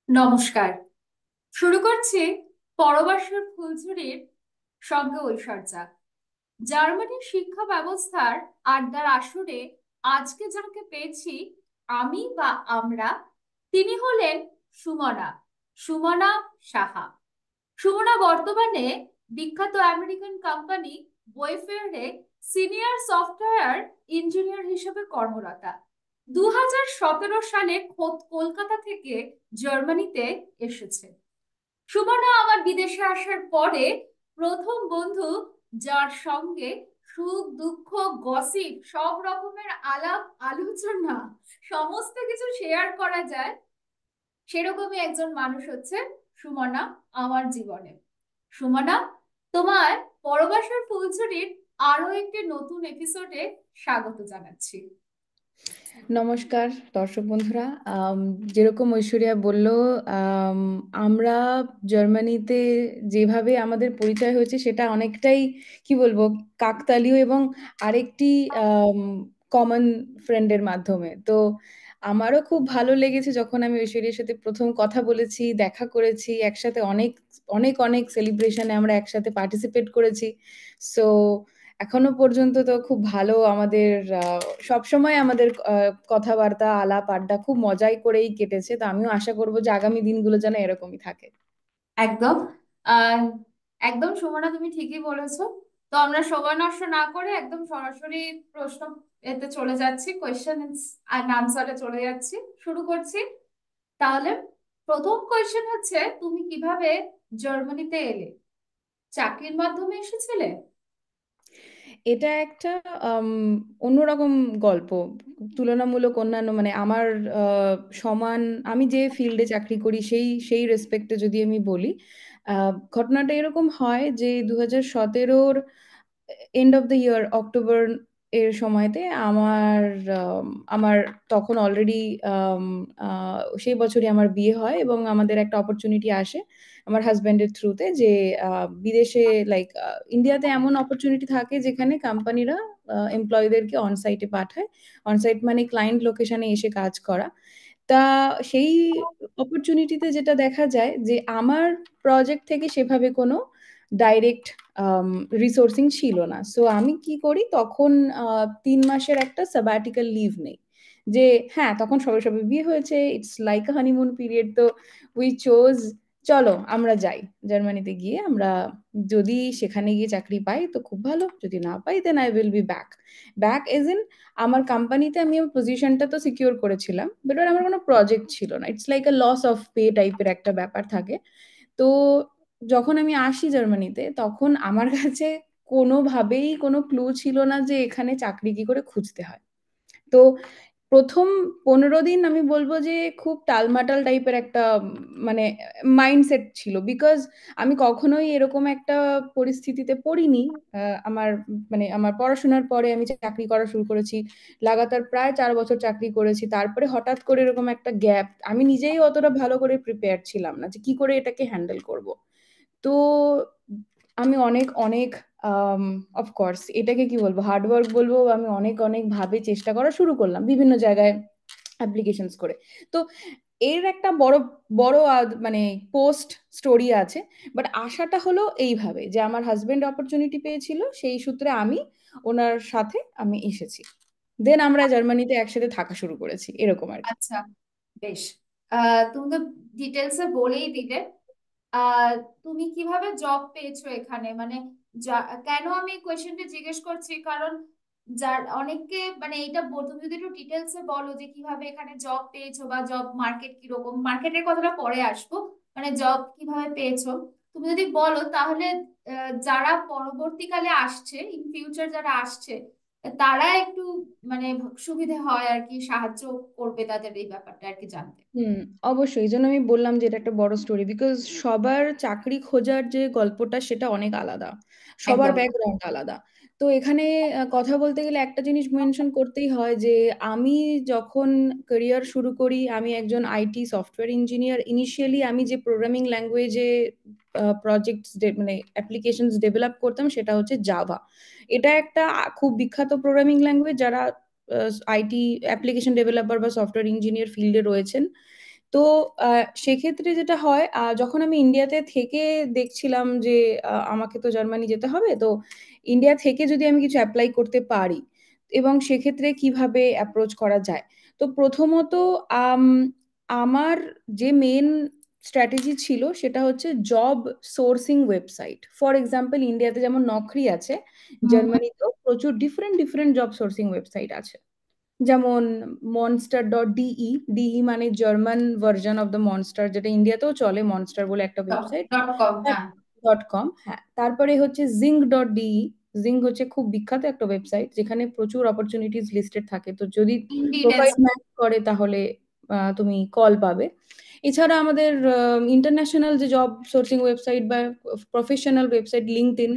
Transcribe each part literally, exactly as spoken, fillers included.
নমস্কার। শুরু করছি পরবাসর ফুলঝুরির সঙ্গে ঐশ্বর্যা। জার্মানির শিক্ষা ব্যবস্থার আড্ডার আসরে আজকে যাকে পেয়েছি, আমি বা আমরা, তিনি হলেন সুমনা। সুমনা সাহা। সুমনা বর্তমানে বিখ্যাত আমেরিকান কোম্পানি ওয়েফেয়ারে সিনিয়র সফটওয়্যার ইঞ্জিনিয়ার হিসেবে কর্মরতা। দু হাজার সতেরো সালে খোদ কলকাতা থেকে জার্মানিতে এসেছে। সুমনা আমার বিদেশে আসার পরে প্রথম বন্ধু, যার সঙ্গে সুখ দুঃখ গসিপ সব রকমের আলাপ আলোচনা সমস্ত কিছু শেয়ার করা যায়, সেরকমই একজন মানুষ হচ্ছে সুমনা আমার জীবনে। সুমনা, তোমার পরবাসর ফুলঝুরির আরো একটি নতুন এপিসোডে স্বাগত জানাচ্ছি। নমস্কার দর্শক বন্ধুরা। আম, যেরকম ঐশ্বরিয়া বলল, আম, আমরা জার্মানিতে যেভাবে আমাদের পরিচয় হয়েছে সেটা অনেকটাই কি বলবো কাকতালীয়, এবং আরেকটি কমন ফ্রেন্ডের মাধ্যমে। তো আমারও খুব ভালো লেগেছে যখন আমি ঐশ্বরিয়ার সাথে প্রথম কথা বলেছি, দেখা করেছি, একসাথে অনেক অনেক অনেক সেলিব্রেশনে আমরা একসাথে পার্টিসিপেট করেছি। সো এখনো পর্যন্ত তো খুব ভালো আমাদের, সব সময় আমাদের আহ, কথাবার্তা আলাপ আড্ডা খুব মজাই করেই কেটেছে। তো আমিও আশা করবো যে আগামী দিনগুলো যেন এরকমই থাকে। একদম। আহ একদম সুমনা, তুমি ঠিকই বলেছো। তো আমরা সময় নষ্ট না করে একদম সরাসরি প্রশ্ন এতে চলে যাচ্ছি, কোয়েশ্চেন অ্যান্ড আনসারে চলে যাচ্ছি। শুরু করছি তাহলে। প্রথম কোয়েশ্চেন হচ্ছে, তুমি কিভাবে জার্মানিতে এলে? চাকরির মাধ্যমে এসেছিলে? এটা একটা আম, অন্যরকম গল্প, তুলনামূলক অন্যান্য মানে আমার আহ, সমান, আমি যে ফিল্ডে চাকরি করি সেই সেই রেসপেক্টে যদি আমি বলি, আহ, ঘটনাটা এরকম হয় যে দু হাজার সতেরোর end of the year October এর সময়তে আমার আম, আমার তখন অলরেডি সেই বছরই আমার বিয়ে হয়, এবং আমাদের একটা অপরচুনিটি আসে আমার হাজব্যান্ডের থ্রুতে যে আহ, বিদেশে, লাইক ইন্ডিয়াতে এমন অপরচুনিটি থাকে যেখানে কোম্পানিরা এমপ্লয়ীদেরকে অনসাইটে পাঠায়। অনসাইট মানে ক্লায়েন্ট লোকেশনে এসে কাজ করা। তা সেই অপরচুনিটিতে যেটা দেখা যায় যে আমার প্রজেক্ট থেকে সেভাবে কোনো ডাইরেক্ট রিসোর্সিং ছিল না। সো আমি কি করি তখন, আহ, তিন মাসের একটা সাবাটিক্যাল লিভ নেই। যে হ্যাঁ, তখন সবে সবে বিয়ে হয়েছে, it's like a honeymoon period. তো উই চোজ, চলো আমরা যাই জার্মানিতে। গিয়ে আমরা যদি সেখানে গিয়ে চাকরি পাই তো খুব ভালো, যদি না পাই then I will be back. Back as in, আমার কোম্পানিতে আমি আমার পজিশনটা তো সিকিউর করেছিলাম, বাট আমার কোনো প্রজেক্ট ছিল না। It's like a loss of pay টাইপের একটা ব্যাপার থাকে। তো যখন আমি আসি জার্মানিতে তখন আমার কাছে কোনোভাবেই কোনো ক্লু ছিল না যে এখানে চাকরি কি করে খুঁজতে হয়। তো প্রথম পনেরো দিন আমি বলবো যে খুব টালমাটাল টাইপের একটা উম, মানে মাইন্ডসেট ছিল, বিকজ আমি কখনোই এরকম একটা পরিস্থিতিতে পড়িনি। আহ, আমার মানে আমার পড়াশোনার পরে আমি চাকরি করা শুরু করেছি, লাগাতার প্রায় চার বছর চাকরি করেছি, তারপরে হঠাৎ করে এরকম একটা গ্যাপ, আমি নিজেই অতটা ভালো করে প্রিপেয়ার ছিলাম না যে কি করে এটাকে হ্যান্ডেল করব। তো আমি অনেক অনেক অফকোর্স এটাকে কি বলবো, হার্ডওয়ার্ক বলবো, আমি অনেক অনেক ভাবে চেষ্টা করা শুরু করলাম বিভিন্ন জায়গায় অ্যাপ্লিকেশনস করে। তো এর একটা বড় বড় আদ- মানে পোস্ট স্টোরি আছে। বাট আশাটা হলো এইভাবে যে আমার হাজবেন্ড অপরচুনিটি পেয়েছিল, সেই সূত্রে আমি ওনার সাথে আমি এসেছি, দেন আমরা জার্মানিতে একসাথে থাকা শুরু করেছি, এরকম আর কি। আচ্ছা, বেশ। আহ তুমি তো ডিটেলসে বলেই দিলে। আহ তুমি কিভাবে জব পেয়েছো এখানে, মানে যা- কেন আমি কোয়েশ্চেনটা জিজ্ঞেস করছি, কারণ যার অনেককে মানে এইটা বল- তুমি যদি একটু ডিটেলসে বলো যে কিভাবে এখানে জব পেয়েছো বা জব মার্কেট কিরকম, মার্কেটের কথাটা পরে আসবো, মানে জব কিভাবে পেয়েছো তুমি যদি বলো তাহলে আহ, যারা পরবর্তীকালে আসছে, ইন ফিউচার যারা আসছে, তারা একটু মানে সুবিধে হয় আর কি, সাহায্য করবে তাদের এই ব্যাপারটা আর কি জানতে। হুম, অবশ্যই। এই জন্য আমি বললাম যে এটা একটা বড় স্টোরি, বিকজ সবার চাকরি খোঁজার যে গল্পটা সেটা অনেক আলাদা, সবার একদম। ব্যাকগ্রাউন্ড আলাদা। তো এখানে আহ, কথা বলতে গেলে একটা জিনিস মেনশন করতেই হয় যে আমি যখন ক্যারিয়ার শুরু করি, আমি একজন আইটি সফটওয়্যার ইঞ্জিনিয়ার। ইনিশিয়ালি আমি যে প্রোগ্রামিং ল্যাঙ্গুয়েজে প্রজেক্ট মানে অ্যাপ্লিকেশনস ডেভেলপ করতাম সেটা হচ্ছে জাভা। এটা একটা আহ, খুব বিখ্যাত প্রোগ্রামিং ল্যাঙ্গুয়েজ। যারা আইটি অ্যাপ্লিকেশন ডেভেলপার বা সফটওয়্যার ইঞ্জিনিয়ার ফিল্ডে রয়েছেন তো আহ, সেক্ষেত্রে যেটা হয়, আহ, যখন আমি ইন্ডিয়াতে থেকে দেখছিলাম যে আহ, আমাকে তো জার্মানি যেতে হবে, তো ইন্ডিয়া থেকে যদি আমি কিছু অ্যাপ্লাই করতে পারি এবং সেক্ষেত্রে কিভাবে অ্যাপ্রোচ করা যায়। তো প্রথমত আম, আমার যে মেন স্ট্র্যাটেজি ছিল সেটা হচ্ছে job sourcing website. For example, ইন্ডিয়াতে যেমন নকরি আছে, হুম হুম। জার্মানিতেও প্রচুর different different job sourcing website আছে। যেমন মনস্টার ডট ডিই, ডিই মানে German version of the Monster, যেটা ইন্ডিয়াতেও চলে, মনস্টার বলে একটা ওয়েবসাইট। ডট কম, হ্যাঁ। ডট কম, হ্যাঁ। তারপরে হচ্ছে জিঙ্ক ডট ডিই। জিঙ্ক হচ্ছে খুব বিখ্যাত একটা ওয়েবসাইট যেখানে প্রচুর অপরচুনিটিস লিস্টেড থাকে, তো যদি ইন্ডিড প্রোফাইল আছে। ম্যাচ করে তাহলে আহ, তুমি কল পাবে। এছাড়া আমাদের ইন্টারন্যাশনাল যে জব সোর্সিং ওয়েবসাইট বা প্রফেশনাল ওয়েবসাইট, লিঙ্কডইন,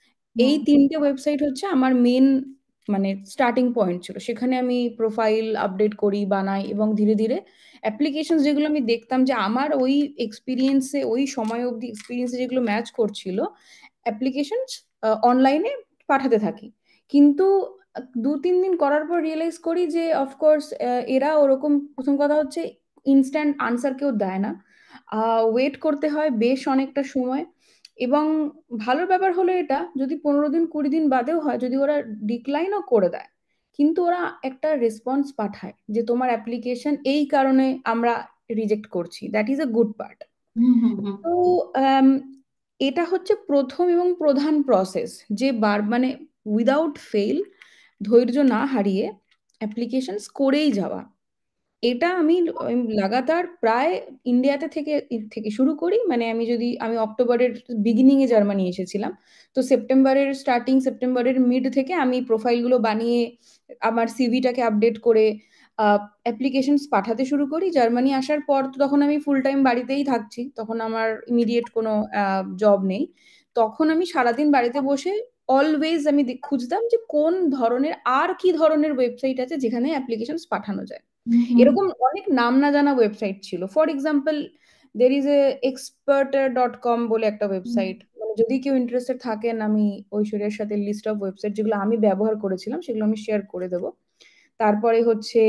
এই হুম তিনটে ওয়েবসাইট হচ্ছে আমার মেন মানে স্টার্টিং পয়েন্ট ছিল। সেখানে আমি প্রোফাইল আপডেট করি, বানাই, এবং ধীরে ধীরে অ্যাপ্লিকেশন যেগুলো আমি দেখতাম যে আমার ওই এক্সপিরিয়েন্সে, ওই সময় অবধি এক্সপিরিয়েন্সে যেগুলো ম্যাচ করছিল, অ্যাপ্লিকেশন অনলাইনে পাঠাতে থাকি। কিন্তু দু তিন দিন করার পর রিয়েলাইজ করি যে অফকোর্স এরা ওরকম, প্রথম কথা হচ্ছে ইনস্ট্যান্ট আনসার কেউ দেয় না, ওয়েট করতে হয় বেশ অনেকটা সময়। এবং ভালো ব্যাপার হলো এটা, যদি পনেরো দিন কুড়ি দিন বাদেও হয়, যদি ওরা ডিক্লাইনও করে দেয়, কিন্তু ওরা একটা রেসপন্স পাঠায় যে তোমার অ্যাপ্লিকেশন এই কারণে আমরা রিজেক্ট করছি। That is a good part. Hmm hmm hmm. তো আম, এটা হচ্ছে প্রথম এবং প্রধান প্রসেস, যে বার মানে উইদাউট ফেল, ধৈর্য না হারিয়ে অ্যাপ্লিকেশনস করেই যাওয়া। এটা আমি আমি লাগাতার প্রায় ইন্ডিয়াতে থেকে থেকে শুরু করি। মানে আমি যদি আমি অক্টোবরের বিগিনিং এ জার্মানি এসেছিলাম, তো সেপ্টেম্বরের স্টার্টিং, সেপ্টেম্বরের মিড থেকে আমি প্রোফাইলগুলো বানিয়ে আমার সিভিটাকে আপডেট করে অ্যাপ্লিকেশনস পাঠাতে শুরু করি। জার্মানি আসার পর তো তখন আমি ফুল টাইম বাড়িতেই থাকছি, তখন আমার ইমিডিয়েট কোনো জব নেই। তখন আমি সারাদিন বাড়িতে বসে অলওয়েজ আমি দেখ- খুঁজতাম যে কোন ধরনের, আর কি ধরনের ওয়েবসাইট আছে যেখানে অ্যাপ্লিকেশনস পাঠানো যায়। হুম হুম। এরকম অনেক নাম না জানা ওয়েবসাইট ছিল। For example, there is a expatar dot com বলে একটা হুম। ওয়েবসাইট। মানে যদি কেউ ইন্টারেস্টেড থাকেন, আমি ঐশ্বর্যার সাথে লিস্ট অফ ওয়েবসাইট যেগুলো আমি ব্যবহার করেছিলাম সেগুলো আমি শেয়ার করে দেবো। তারপরে হচ্ছে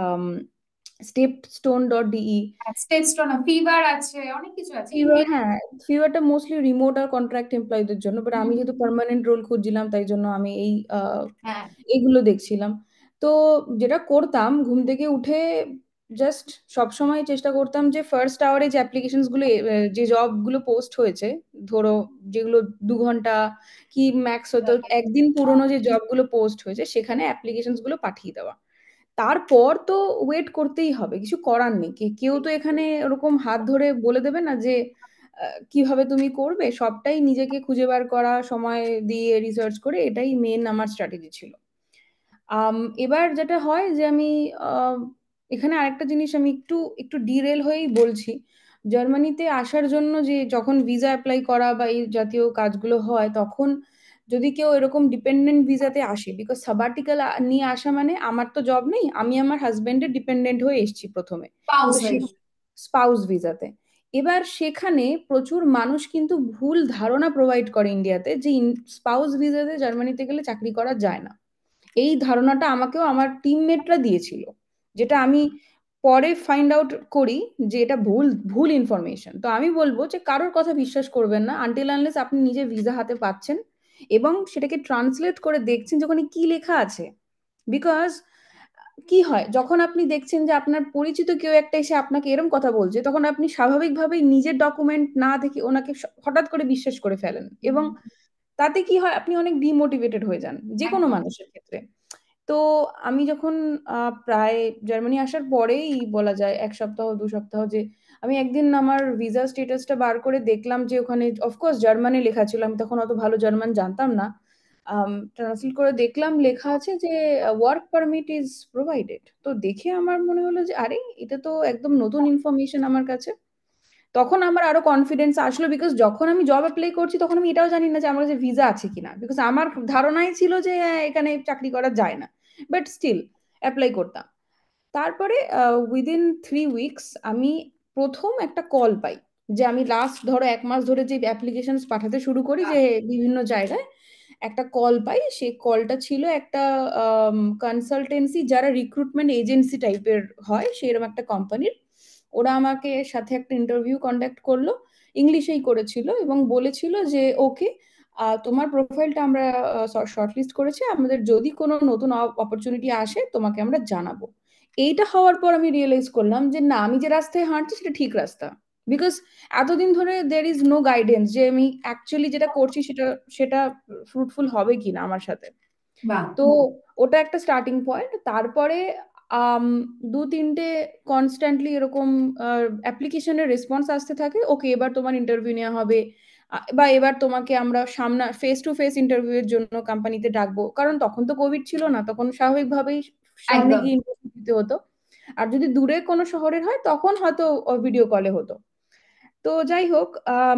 step stone dot DE. StepStone, Fiverr আছে, অনেক কিছু আছে ফিভার, ইন্ডিয়া। হ্যাঁ, ফিভারটা মোস্টলি রিমোট আর কন্ট্রাক্ট এমপ্লয়ীদের জন্য, বাট হুম আমি হুম। যেহেতু পার্মানেন্ট রোল খুঁজছিলাম তাই জন্য আমি এই আহ, হ্যাঁ। এইগুলো দেখছিলাম। তো যেটা করতাম, ঘুম থেকে উঠে জাস্ট সবসময় চেষ্টা করতাম যে ফার্স্ট আওয়ারে যে অ্যাপ্লিকেশনস গুলো, আহ, যে জবগুলো পোস্ট হয়েছে, ধরো যেগুলো দু ঘন্টা কি ম্যাক্স হয়তো একদিন পুরনো যে জবগুলো পোস্ট হয়েছে, সেখানে অ্যাপ্লিকেশনস গুলো পাঠিয়ে দেওয়া। তারপর তো ওয়েট করতেই হবে, কিছু করার নেই। কে- কেউ তো এখানে ওরকম হাত ধরে বলে দেবে না যে আহ, কিভাবে তুমি করবে। সবটাই নিজেকে খুঁজে বার করা, সময় দিয়ে রিসার্চ করে, এটাই মেন আমার স্ট্র্যাটেজি ছিল। আম, এবার যেটা হয় যে আমি আহ, এখানে আরেকটা জিনিস আমি একটু একটু ডিরেল হয়েই বলছি। জার্মানিতে আসার জন্য যে যখন ভিসা অ্যাপ্লাই করা বা এই জাতীয় কাজগুলো হয়, তখন যদি কেউ এরকম ডিপেন্ডেন্ট ভিসাতে আসে, বিকজ সাবাটিক্যাল নিয়ে আসা মানে আমার তো জব নেই, আমি আমার হাজবেন্ডের ডিপেন্ডেন্ট হয়ে এসেছি প্রথমে। পাউস তো সে হয়ে। স্পাউস ভিসাতে, এবার সেখানে প্রচুর মানুষ কিন্তু ভুল ধারণা প্রোভাইড করে ইন্ডিয়াতে যে স্পাউস ভিসাতে জার্মানিতে গেলে চাকরি করা যায় না। এই ধারণাটা আমাকেও আমার টিমমেটরা দিয়েছিল, যেটা আমি পরে ফাইন্ড আউট করি যে এটা ভুল ভুল ইনফরমেশন। তো আমি বলবো যে কারোর কথা বিশ্বাস করবেন না আনটিল আনলেস আপনি নিজে ভিসা হাতে পাচ্ছেন এবং সেটাকে ট্রান্সলেট করে দেখছেন যে ওখানে কি লেখা আছে। বিকজ কি হয়, যখন আপনি দেখছেন যে আপনার পরিচিত কেউ একটা এসে আপনাকে এরম কথা বলছে, তখন আপনি স্বাভাবিকভাবেই নিজের ডকুমেন্ট না দেখে ওনাকে স- হঠাৎ করে বিশ্বাস করে ফেলেন, এবং তাতে কি হয়, আপনি অনেক ডিমোটিভেটেড হয়ে যান, যে কোনো একদম। মানুষের ক্ষেত্রে। তো আমি যখন আহ, প্রায় জার্মানি আসার পরেই বলা যায় এক সপ্তাহ দু সপ্তাহ, যে আমি একদিন আমার ভিসা স্টেটাসটা বার করে দেখলাম যে ওখানে অফকোর্স জার্মানে লেখা ছিল, আমি তখন অত ভালো জার্মান জানতাম না। ট্রান্সলেট করে দেখলাম লেখা আছে যে ওয়ার্ক পারমিট ইজ প্রোভাইডেড। তো দেখে আমার মনে হলো যে আরে, এটা তো একদম নতুন ইনফরমেশন আমার কাছে। তখন আমার আরো কনফিডেন্স আসলো, বিকজ যখন আমি জব অ্যাপ্লাই করছি তখন আমি এটাও জানি না যে আমার কাছে ভিসা আছে কিনা, বিকজ আমার ধারণাই ছিল যে হ্যাঁ, এখানে চাকরি করা যায় না, বাট স্টিল অ্যাপ্লাই করতাম। তারপরে উইদিন থ্রি উইকস আমি প্রথম একটা কল পাই, যে আমি লাস্ট ধরো এক মাস ধরে যে অ্যাপ্লিকেশন পাঠাতে শুরু করি যে বিভিন্ন জায়গায়, একটা কল পাই। সেই কলটা ছিল একটা কনসালটেন্সি, যারা রিক্রুটমেন্ট এজেন্সি টাইপের হয় সেরকম একটা কোম্পানির। ওরা আমাকে সাথে একটা ইন্টারভিউ কন্ডাক্ট করলো, ইংলিশেই করেছিল, এবং বলেছিল যে ওকে, তোমার প্রোফাইলটা আমরা শর্টলিস্ট করেছি, আমাদের যদি কোনো নতুন অপরচুনিটি আসে তোমাকে আমরা জানাবো। এইটা হওয়ার পর আমি রিয়েলাইজ করলাম যে না, আমি যে রাস্তায় হাঁটছি সেটা ঠিক রাস্তা। বিকজ এতদিন ধরে দের ইজ নো গাইডেন্স যে আমি অ্যাকচুয়ালি যেটা করছি সেটা সেটা ফ্রুটফুল হবে কিনা আমার সাথে। বাহ। তো ওটা একটা স্টার্টিং পয়েন্ট। তারপরে আম, দু তিনটে কনস্ট্যান্টলি এরকম অ্যাপ্লিকেশনের রেসপন্স আসতে থাকে, ওকে এবার তোমার ইন্টারভিউ নেওয়া হবে, আ- বা এবার তোমাকে আমরা সামনা ফেস টু ফেস ইন্টারভিউ এর জন্য কোম্পানিতে ডাকবো, কারণ তখন তো কোভিড ছিল না, তখন স্বাভাবিকভাবেই সামনে একদম। গিয়ে ইন্টারভিউ দিতে হতো। আর যদি দূরে কোনো শহরের হয় তখন হয়তো ভিডিও কলে হতো। তো যাই হোক, আম,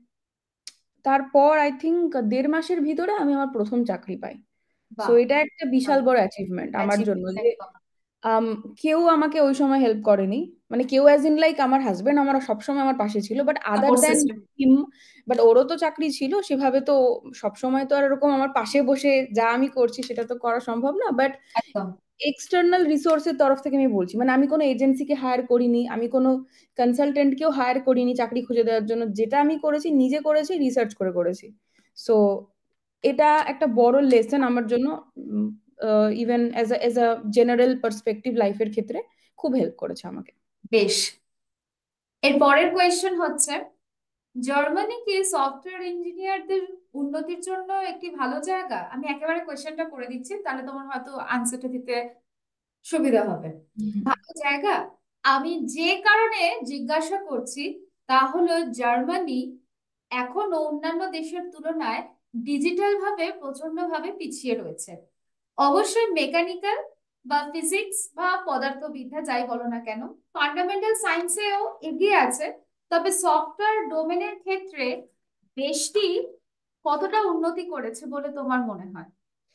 তারপর আই থিঙ্ক দেড় মাসের ভিতরে আমি আমার প্রথম চাকরি পাই। সো বাহ। এটা একটা বিশাল বড় অ্যাচিভমেন্ট আমার জন্য, অ্যাচিভমেন্ট যে একদম। আম, কেউ আমাকে ওই সময় হেল্প করেনি। মানে কেউ অ্যাজ ইন লাইক আমার হাজবেন্ড আমার সবসময় আমার পাশে ছিল, but other support than system. Hmm, but ওরও তো চাকরি ছিল সেভাবে, তো সবসময় তো আর এরকম আমার পাশে বসে যা আমি করছি সেটা তো করা সম্ভব না। বাট একদম। এক্সটার্নাল রিসোর্সের তরফ থেকে আমি বলছি, মানে আমি কোনো এজেন্সিকে হায়ার করিনি, আমি কোনো কনসালটেন্টকেও হায়ার করিনি চাকরি খুঁজে দেওয়ার জন্য, যেটা আমি করেছি নিজে করেছি, রিসার্চ করে করেছি। সো এটা একটা বড় লেসন আমার জন্য, even as a as a general perspective লাইফের ক্ষেত্রে খুব হেল্প করেছে আমাকে। বেশ। এর পরের কোয়েশ্চেন হচ্ছে, জার্মানি কি সফটওয়্যার ইঞ্জিনিয়ারদের উন্নতির জন্য একটি ভালো জায়গা? আমি একেবারে কোয়েশ্চেনটা করে দিচ্ছি, তাহলে তোমার হয়তো আনসারটা দিতে সুবিধা হবে। হুম। ভালো জায়গা, আমি যে কারণে জিজ্ঞাসা করছি তা হলো জার্মানি এখনো অন্যান্য দেশের তুলনায় ডিজিটাল ভাবে প্রচন্ড ভাবে পিছিয়ে রয়েছে। অবশ্যই মেকানিক্যাল বা ফিজিক্স বা পদার্থবিদ্যা যাই বলো না কেন, ফান্ডামেন্টাল সায়েন্সেও এগিয়ে আছে। তবে সফটওয়্যার ডোমেনের ক্ষেত্রে দেশটি কতটা উন্নতি করেছে বলে তোমার মনে হয়?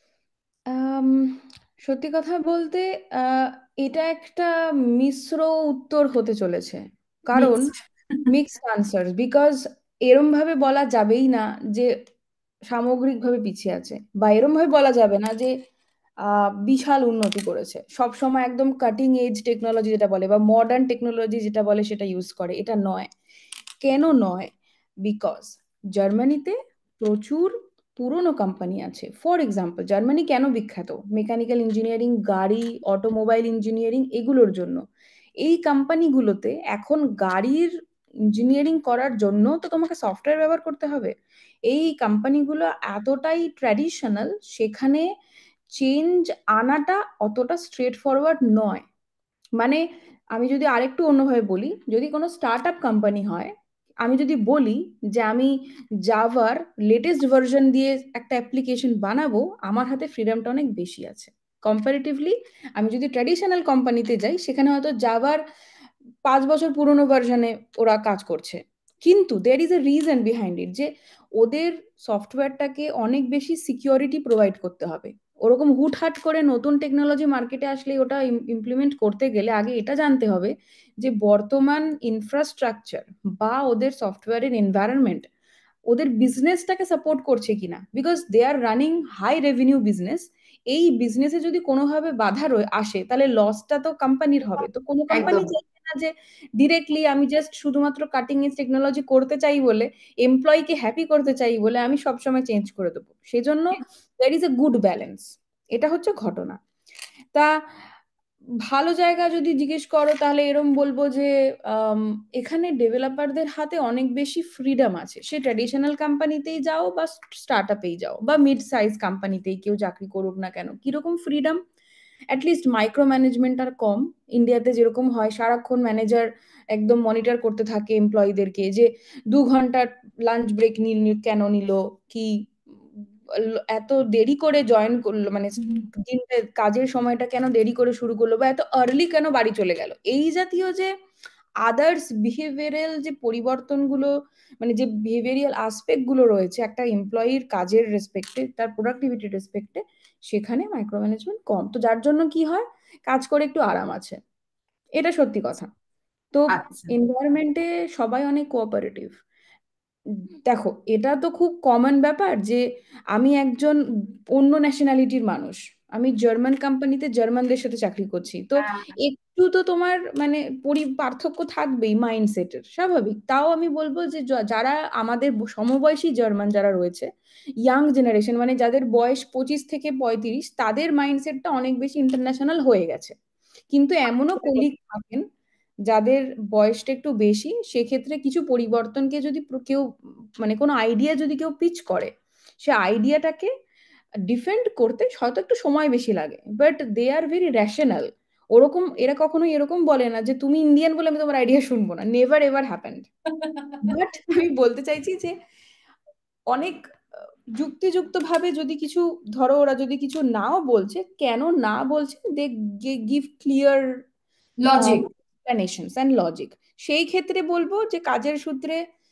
আম, সত্যি কথা বলতে, আহ, এটা একটা মিশ্র উত্তর হতে চলেছে। কারণ মিক্সড। মিক্সড আনসার, বিকজ এরম ভাবে বলা যাবেই না যে সামগ্রিকভাবে পিছিয়ে আছে, বা এরম ভাবে বলা যাবে না যে আহ, বিশাল উন্নতি করেছে সব সময় একদম কাটিং এজ টেকনোলজি যেটা বলে বা মডার্ন টেকনোলজি যেটা বলে সেটা ইউজ করে, এটা নয়। কেন নয়? বিকজ জার্মানিতে প্রচুর পুরনো কোম্পানি আছে। ফর এক্সাম্পল, জার্মানি কেন বিখ্যাত? মেকানিক্যাল ইঞ্জিনিয়ারিং, গাড়ি, অটোমোবাইল ইঞ্জিনিয়ারিং, এগুলোর জন্য। এই কোম্পানিগুলোতে এখন গাড়ির ইঞ্জিনিয়ারিং করার জন্য তো তোমাকে সফটওয়্যার ব্যবহার করতে হবে। এই কোম্পানিগুলো এতটাই ট্র্যাডিশনাল, সেখানে চেঞ্জ আনাটা অতটা স্ট্রেট ফরওয়ার্ড নয়। মানে আমি যদি আরেকটু অন্যভাবে বলি, যদি কোনো স্টার্ট আপ কোম্পানি হয়, আমি যদি বলি যে আমি জাভার লেটেস্ট ভার্সন দিয়ে একটা অ্যাপ্লিকেশন বানাবো, আমার হাতে ফ্রিডমটা অনেক বেশি আছে কম্পারেটিভলি। আমি যদি ট্র্যাডিশনাল কোম্পানিতে যাই, সেখানে হয়তো জাভার পাঁচ বছর পুরনো ভার্সনে ওরা কাজ করছে, কিন্তু there is a reason behind it, যে ওদের সফটওয়্যারটাকে অনেক বেশি সিকিউরিটি প্রোভাইড করতে হবে। ওরকম হুটহাট করে নতুন টেকনোলজি মার্কেটে আসলে ওটা ইমপ্লিমেন্ট করতে গেলে আগে এটা জানতে হবে যে বর্তমান ইনফ্রাস্ট্রাকচার বা ওদের সফটওয়্যারের এনভায়রনমেন্ট ওদের বিজনেসটাকে সাপোর্ট করছে কিনা, because they are running high revenue business. এই বিজনেসে যদি কোনোভাবে বাধা রয়ে আসে তাহলে লসটা তো কোম্পানির হবে। তো কোনো কোম্পানি একদম। চাইছে না যে ডিরেক্টলি আমি জাস্ট শুধুমাত্র কাটিং এজ টেকনোলজি করতে চাই বলে, এমপ্লয়কে হ্যাপি করতে চাই বলে আমি সবসময় চেঞ্জ করে দেবো। সেজন্য there is a good balance. এটা হচ্ছে ঘটনা। তা ভালো জায়গা যদি জিজ্ঞেস করো তাহলে এরম বলবো যে আম, এখানে ডেভেলপারদের হাতে অনেক বেশি ফ্রিডম আছে। সে ট্র্যাডিশনাল কোম্পানিতেই যাও বা স্টার্ট আপেই যাও বা মিড সাইজ কোম্পানিতেই কেউ চাকরি করুক না কেন, কিরকম ফ্রিডম। অ্যাটলিস্ট মাইক্রো ম্যানেজমেন্ট আর কম। ইন্ডিয়াতে যেরকম হয় সারাক্ষণ ম্যানেজার একদম মনিটর করতে থাকে এমপ্লয়ীদেরকে, যে দু ঘন্টার লাঞ্চ ব্রেক নিল কেন নিল, কি উম, এত দেরি করে জয়েন করলো, মানে দিনটা কাজের সময়টা কেন দেরি করে শুরু করলো, বা এত আর্লি কেন বাড়ি চলে গেল, এই জাতীয় যে আদার্স বিহেভিয়ারাল যে পরিবর্তনগুলো, মানে যে বিহেভিয়ারাল আসপেক্ট গুলো রয়েছে একটা এমপ্লয়ির কাজের রেসপেক্টে, তার প্রোডাক্টিভিটির রেসপেক্টে, সেখানে মাইক্রো ম্যানেজমেন্ট কম। তো যার জন্য কি হয়, কাজ করে একটু আরাম আছে, এটা সত্যি কথা। তো আচ্ছা। এনভায়রনমেন্টে সবাই অনেক কোঅপারেটিভ। দেখো, এটা তো খুব কমন ব্যাপার যে আমি একজন অন্য ন্যাশনালিটির মানুষ, আমি জার্মান কোম্পানিতে জার্মানদের সাথে চাকরি করছি, তো হ্যাঁ। একটু তো তোমার মানে পরি পার্থক্য থাকবেই মাইন্ডসেটের, স্বাভাবিক। তাও আমি বলবো যে য- যারা আমাদের ব- সমবয়সী জার্মান যারা রয়েছে, ইয়াং জেনারেশন, মানে যাদের বয়স পঁচিশ থেকে পঁয়ত্রিশ, তাদের মাইন্ডসেটটা অনেক বেশি ইন্টারন্যাশনাল হয়ে গেছে। কিন্তু এমনও কলিগ থাকেন যাদের বয়সটা একটু বেশি, সেক্ষেত্রে কিছু পরিবর্তনকে যদি প্র- কেউ মানে কোনো আইডিয়া যদি কেউ পিচ করে, সে আইডিয়াটাকে ডিফেন্ড করতে হয়তো একটু সময় বেশি লাগে, but they are very rational. ওরকম এরা কখনোই এরকম বলে না যে তুমি ইন্ডিয়ান বলে আমি তোমার আইডিয়া শুনবো না, নেভার এভার হ্যাপেন্ড। বাট আমি বলতে চাইছি যে অনেক আহ, যুক্তিযুক্ত ভাবে যদি কিছু, ধরো ওরা যদি কিছু নাও বলছে, কেন না বলছে, they give clear logic. Explanations and logic. সেই ক্ষেত্রে বলবো যে কাজের সূত্রে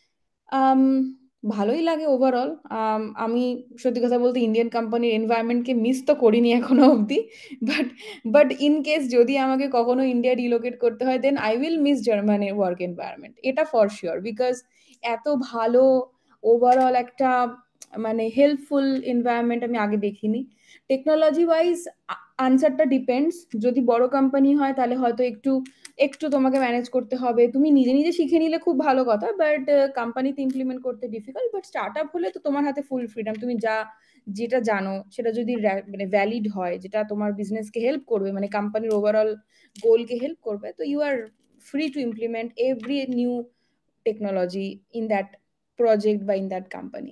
আম, ভালোই লাগে ওভারঅল। আমি সত্যি কথা বলতে ইন্ডিয়ান কোম্পানির এনভায়রনমেন্টকে মিস তো করিনি এখনো অবধি, বাট বাট ইন কেস যদি আমাকে কখনো ইন্ডিয়া রিলোকেট করতে হয়, দেন আই উইল মিস জার্মানির ওয়ার্ক এনভায়রনমেন্ট, এটা ফর শিওর। বিকজ এত ভালো ওভারঅল একটা মানে হেল্পফুল এনভায়রনমেন্ট আমি আগে দেখিনি। টেকনোলজি ওয়াইজ আনসারটা ডিপেন্ডস। যদি বড় কোম্পানি হয় তাহলে হয়তো একটু একটু তোমাকে ম্যানেজ করতে হবে, তুমি নিজে নিজে শিখে নিলে খুব ভালো কথা, বাট কোম্পানিতে ইমপ্লিমেন্ট করতে ডিফিকাল্ট। বাট স্টার্ট আপ হলে তো তোমার হাতে ফুল ফ্রিডম, তুমি যা যেটা জানো সেটা যদি রা- মানে ভ্যালিড হয়, যেটা তোমার বিজনেসকে হেল্প করবে, মানে কোম্পানির ওভারঅল গোলকে হেল্প করবে, তো you are free to implement every new technology in that project বা ইন দ্যাট কোম্পানি।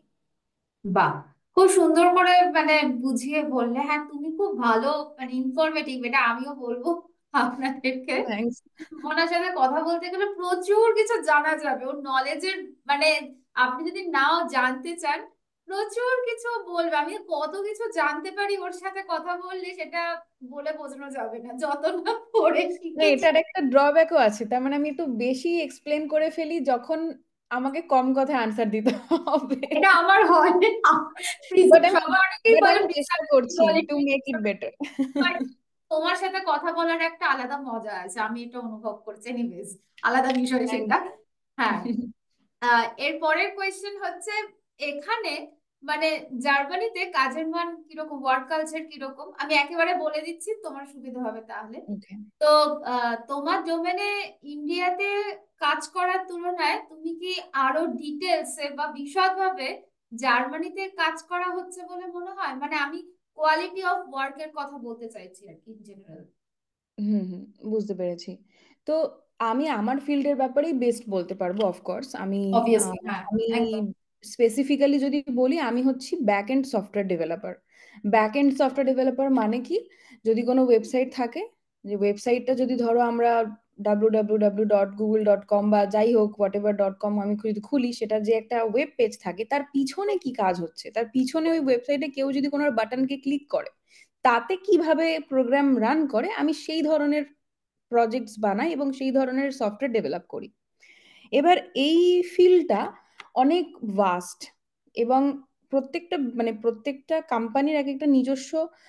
বাহ, খুব সুন্দর করে মানে বুঝিয়ে বললে। হ্যাঁ, তুমি খুব ভালো মানে ইনফরমেটিভ, এটা আমিও বলবো আপনাদেরকে। থ্যাংকস। ওনার সাথে কথা বলতে গেলে প্রচুর কিছু জানা যাবে, ওর নলেজের মানে আপনি যদি নাও জানতে চান প্রচুর কিছু বলবে। আমি কত কিছু জানতে পারি ওর সাথে কথা বললে সেটা বলে বোঝানো যাবে না, যত না পড়ে না, শিখেছি। এটার একটা ড্রব্যাকও আছে, তার মানে আমি একটু বেশি এক্সপ্লেন করে ফেলি যখন আমাকে কম কথা আনসার দিতে হবে। এটা আমার হয় প্লিজ। বাট আমি সবাই অনেকেই বাট বলে আমি চেষ্টা বিশ্বাস করছি বলে to make it better. but তোমার সাথে কথা বলার একটা আলাদা মজা আছে, আমি এটা অনুভব করছি। এনিওয়েজ, আলাদা বিষয় থ্যাংক সেটা। হ্যাঁ। ইউ। আহ এর পরের কোয়েশ্চেন হচ্ছে, এখানে মানে জার্মানিতে কাজের মান কিরকম, ওয়ার্ক কালচার কিরকম, আমি একেবারে বলে দিচ্ছি তোমার সুবিধা হবে তাহলে। ওকে। তো আহ, তোমার ডোমেনে ইন্ডিয়াতে কাজ করার তুলনায় তুমি কি আরো ডিটেলসে বা বিশদভাবে জার্মানিতে কাজ করা হচ্ছে বলে মনে হয়? মানে আমি কোয়ালিটি অফ ওয়ার্কের কথা বলতে চাইছি আর কি, ইন জেনারেল। হুম হুম, বুঝতে পেরেছি। তো আমি আমার ফিল্ডের ব্যাপারেই বেস্ট বলতে পারবো, অফকোর্স। আমি আহ, অবভিয়াসলি, হ্যাঁ, আমি একদম। স্পেসিফিক্যালি যদি বলি, আমি হচ্ছি back end software developer. Back end software developer মানে কি, যদি কোনো ওয়েবসাইট থাকে, যে ওয়েবসাইটটা যদি ধরো আমরা W W W dot Google dot com বা যাই হোক হোয়াট এভার ডট কম আমি যদি খুলি, সেটা যে একটা ওয়েব পেজ থাকে, তার পিছনে কি কাজ হচ্ছে, তার পিছনে ওই ওয়েবসাইটে কেউ যদি কোনো বাটনকে ক্লিক করে তাতে কিভাবে প্রোগ্রাম রান করে, আমি সেই ধরনের প্রজেক্টস বানাই এবং সেই ধরনের সফটওয়্যার ডেভেলপ করি। এবার এই ফিল্ডটা অনেক ভাস্ট, এবং প্রত্যেকটা মানে প্রত্যেকটা কোম্পানির এক একটা নিজস্ব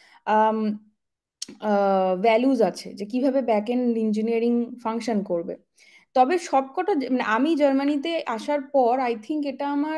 ভ্যালুজ আছে যে কিভাবে ব্যাক এন্ড ইঞ্জিনিয়ারিং ফাংশন করবে। তবে সবকটা যে- মানে আমি জার্মানিতে আসার পর আই থিংক এটা আমার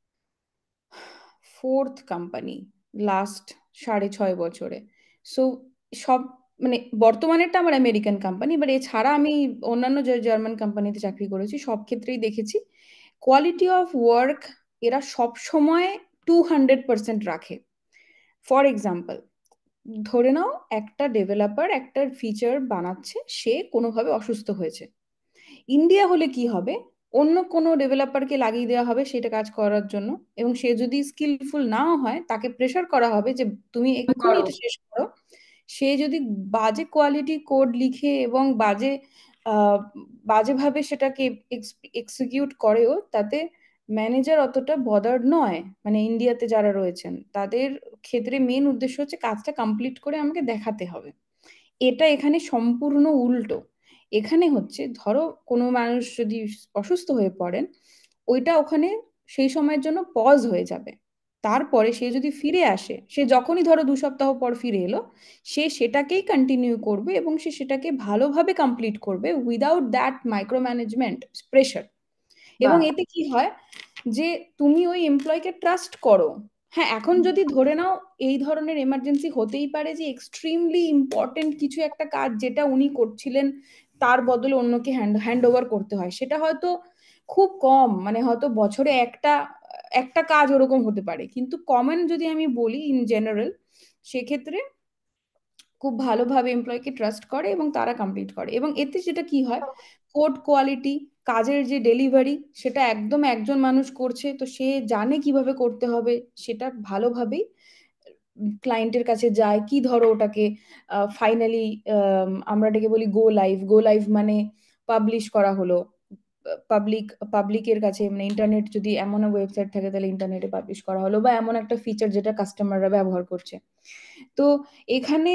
ফোর্থ কোম্পানি লাস্ট সাড়ে ছয় বছরে। সো সব মানে বর্তমানেরটা আমার আমেরিকান কোম্পানি, বাট এছাড়া আমি অন্যান্য যে জার্মান কোম্পানিতে চাকরি করেছি সব ক্ষেত্রেই দেখেছি কোয়ালিটি অফ ওয়ার্ক এরা সব সময় টু হান্ড্রেড পার্সেন্ট রাখে। ফর এক্সাম্পল, ধরে নাও একটা ডেভেলপার একটা ফিচার বানাচ্ছে, সে কোনোভাবে অসুস্থ হয়েছে, ইন্ডিয়া হলে কি হবে, অন্য কোনো ডেভেলপারকে লাগিয়ে দেওয়া হবে সেটা কাজ করার জন্য, এবং সে যদি স্কিলফুল নাও হয় তাকে প্রেশার করা হবে যে তুমি এক্ষুনি করো। এটা শেষ করো। সে যদি বাজে কোয়ালিটি কোড লিখে এবং বাজে আহ, বাজেভাবে সেটাকে এক্সিকিউট করেও, তাতে ম্যানেজার অতটা বদার্ড নয়। মানে ইন্ডিয়াতে যারা রয়েছেন তাদের ক্ষেত্রে মেন উদ্দেশ্য হচ্ছে কাজটা কমপ্লিট করে আমাকে দেখাতে হবে। এটা এখানে সম্পূর্ণ উল্টো। এখানে হচ্ছে ধরো কোনো মানুষ যদি অসুস্থ হয়ে পড়েন, ওইটা ওখানে সেই সময়ের জন্য পজ হয়ে যাবে। তারপরে সে যদি ফিরে আসে, সে যখনই ধরো দু সপ্তাহ পর ফিরে এলো, সে সেটাকেই কন্টিনিউ করবে এবং সে সেটাকে ভালোভাবে কমপ্লিট করবে without that micro management pressure. এবং বাহ। এতে কি হয় যে তুমি ওই এমপ্লয়কে ট্রাস্ট করো, হ্যাঁ, এখন যদি ধরে নাও এই ধরনের এমার্জেন্সি হতেই পারে যে এক্সট্রিমলি ইম্পর্টেন্ট কিছু একটা কাজ যেটা উনি করছিলেন তার বদলে অন্যকে হ্যান্ড হ্যান্ড ওভার করতে হয়, সেটা হয়তো খুব কম, মানে হয়তো বছরে একটা একটা কাজ ওরকম হতে পারে, কিন্তু কমন যদি আমি বলি ইন জেনারেল, সেক্ষেত্রে খুব ভালোভাবে এমপ্লয়কে ট্রাস্ট করে এবং তারা কমপ্লিট করে, এবং এতে যেটা কি হয়, কোড কোয়ালিটি, কাজের যে ডেলিভারি সেটা একদম একজন মানুষ করছে, তো সে জানে কিভাবে করতে হবে, সেটা ভালোভাবেই ক্লায়েন্টের কাছে যায়। কি ধরো ওটাকে ফাইনালি আমরা এটাকে বলি গো লাইভ, গো লাইভ মানে পাবলিশ করা হলো পাবলিক পাবলিকের কাছে, মানে ইন্টারনেট যদি এমন ওয়েবসাইট থাকে তাহলে ইন্টারনেটে পাবলিশ করা হলো, বা এমন একটা ফিচার যেটা কাস্টমাররা ব্যবহার করছে। তো এখানে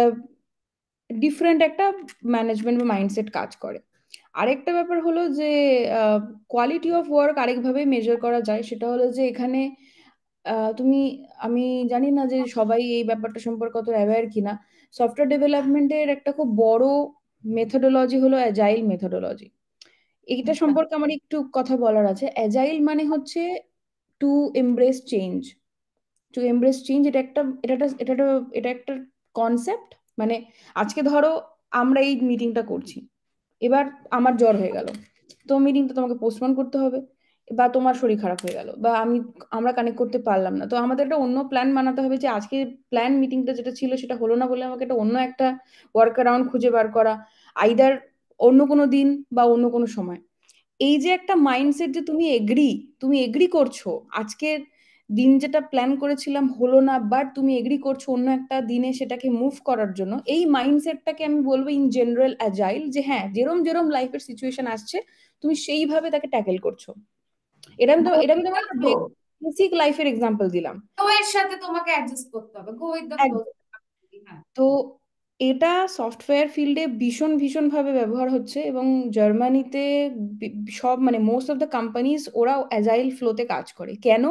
ডিফারেন্ট একটা ম্যানেজমেন্ট বা মাইন্ডসেট কাজ করে। আরেকটা ব্যাপার হলো যে কোয়ালিটি অফ ওয়ার্ক আরেকভাবে মেজার করা যায়, সেটা হলো যে এখানে আহ, তুমি, আমি জানি না যে সবাই এই ব্যাপারটা সম্পর্কে কত অ্যাওয়্যার কিনা, সফটওয়্যার ডেভেলপমেন্টের একটা খুব বড় মেথোডোলজি হলো অ্যাজাইল মেথোডোলজি। এইটা আচ্ছা। সম্পর্কে আমার একটু কথা বলার আছে। অ্যাজাইল মানে হচ্ছে to embrace change. To embrace change, এটা একটা এটা একটা এটা একটা এটা একটা কনসেপ্ট। মানে আজকে ধরো আমরা এই মিটিংটা করছি, এবার আমার জ্বর হয়ে গেল, তো মিটিংটা তোমাকে পোস্টপোন করতে হবে, বা তোমার শরীর খারাপ হয়ে গেল, বা আমি আমরা কানেক্ট করতে পারলাম না, তো আমাদের একটা অন্য প্ল্যান বানাতে হবে, যে আজকে প্ল্যান মিটিংটা যেটা ছিল সেটা হলো না বলে আমাকে একটা অন্য একটা ওয়ার্ক অ্যারাউন্ড খুঁজে বার করা, আইদার অন্য কোনো দিন বা অন্য কোনো সময়। এই যে একটা মাইন্ডসেট যে তুমি এগ্রি, তুমি এগ্রি করছো আজকের দিন যেটা প্ল্যান করেছিলাম হলো না, বাট তুমি এগ্রি করছো অন্য একটা দিনে সেটাকে মুভ করার জন্য, এই মাইন্ডসেটটাকে আমি বলবো ইন জেনারেল অ্যাজাইল, যে হ্যাঁ যেরম যেরম লাইফের সিচুয়েশন আসছে তুমি সেইভাবে তাকে ট্যাকেল করছো। এটা আমি তো এটা আমি তোমার একটা তো বেসিক লাইফের এক্সাম্পল দিলাম। তো এর সাথে তোমাকে অ্যাডজাস্ট করতে হবে, গো উইথ দ্য ফ্লো। একদম। হ্যাঁ। তো এটা সফটওয়্যার ফিল্ডে ভীষণ ভীষণ ভাবে ব্যবহার হচ্ছে, এবং জার্মানিতে বি- সব মানে মোস্ট অফ দ্য কোম্পানিজ ওরাও অ্যাজাইল ফ্লোতে কাজ করে। কেন?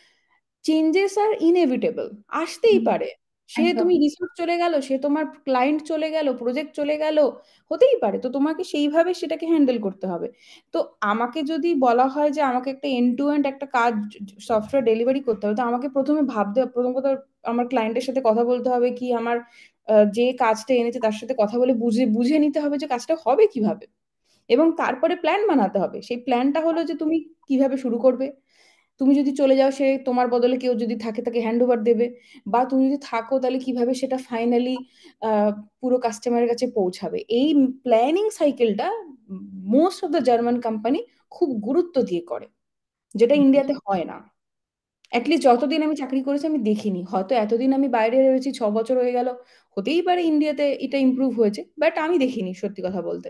চেঞ্জেস আর ইনএভিটেবল, আসতেই হুম, পারে। সে একদম। তুমি রিসোর্স চলে গেল, সে তোমার ক্লায়েন্ট চলে গেল, প্রজেক্ট চলে গেল, হতেই পারে, তো তোমাকে সেইভাবে সেটাকে হ্যান্ডেল করতে হবে। তো আমাকে যদি বলা হয় যে আমাকে একটা এন্ড টু এন্ড একটা কাজ সফটওয়্যার ডেলিভারি করতে হবে, তো আমাকে প্রথমে ভাবতে হবে, প্রথম কথা আমার ক্লায়েন্টের সাথে কথা বলতে হবে, কি আমার আহ, যে কাজটা এনেছে তার সাথে কথা বলে বুঝে বুঝে নিতে হবে যে কাজটা হবে কিভাবে, এবং তারপরে প্ল্যান বানাতে হবে। সেই প্ল্যানটা হলো যে তুমি কিভাবে শুরু করবে, তুমি যদি চলে যাও সে তোমার বদলে কেউ যদি থাকে তাকে হ্যান্ড ওভার দেবে, বা তুমি যদি থাকো তাহলে কিভাবে সেটা ফাইনালি পুরো কাস্টমারের কাছে পৌঁছাবে। এই প্ল্যানিং সাইকেলটা most of the German company খুব গুরুত্ব দিয়ে করে, যেটা ইন্ডিয়াতে হয় না। অ্যাটলিস্ট যতদিন আমি চাকরি করেছি আমি দেখিনি, হয়তো এতদিন আমি বাইরে রয়েছি, ছ বছর হয়ে গেল, হতেই পারে ইন্ডিয়াতে এটা ইমপ্রুভ হয়েছে, বাট আমি দেখিনি সত্যি কথা বলতে।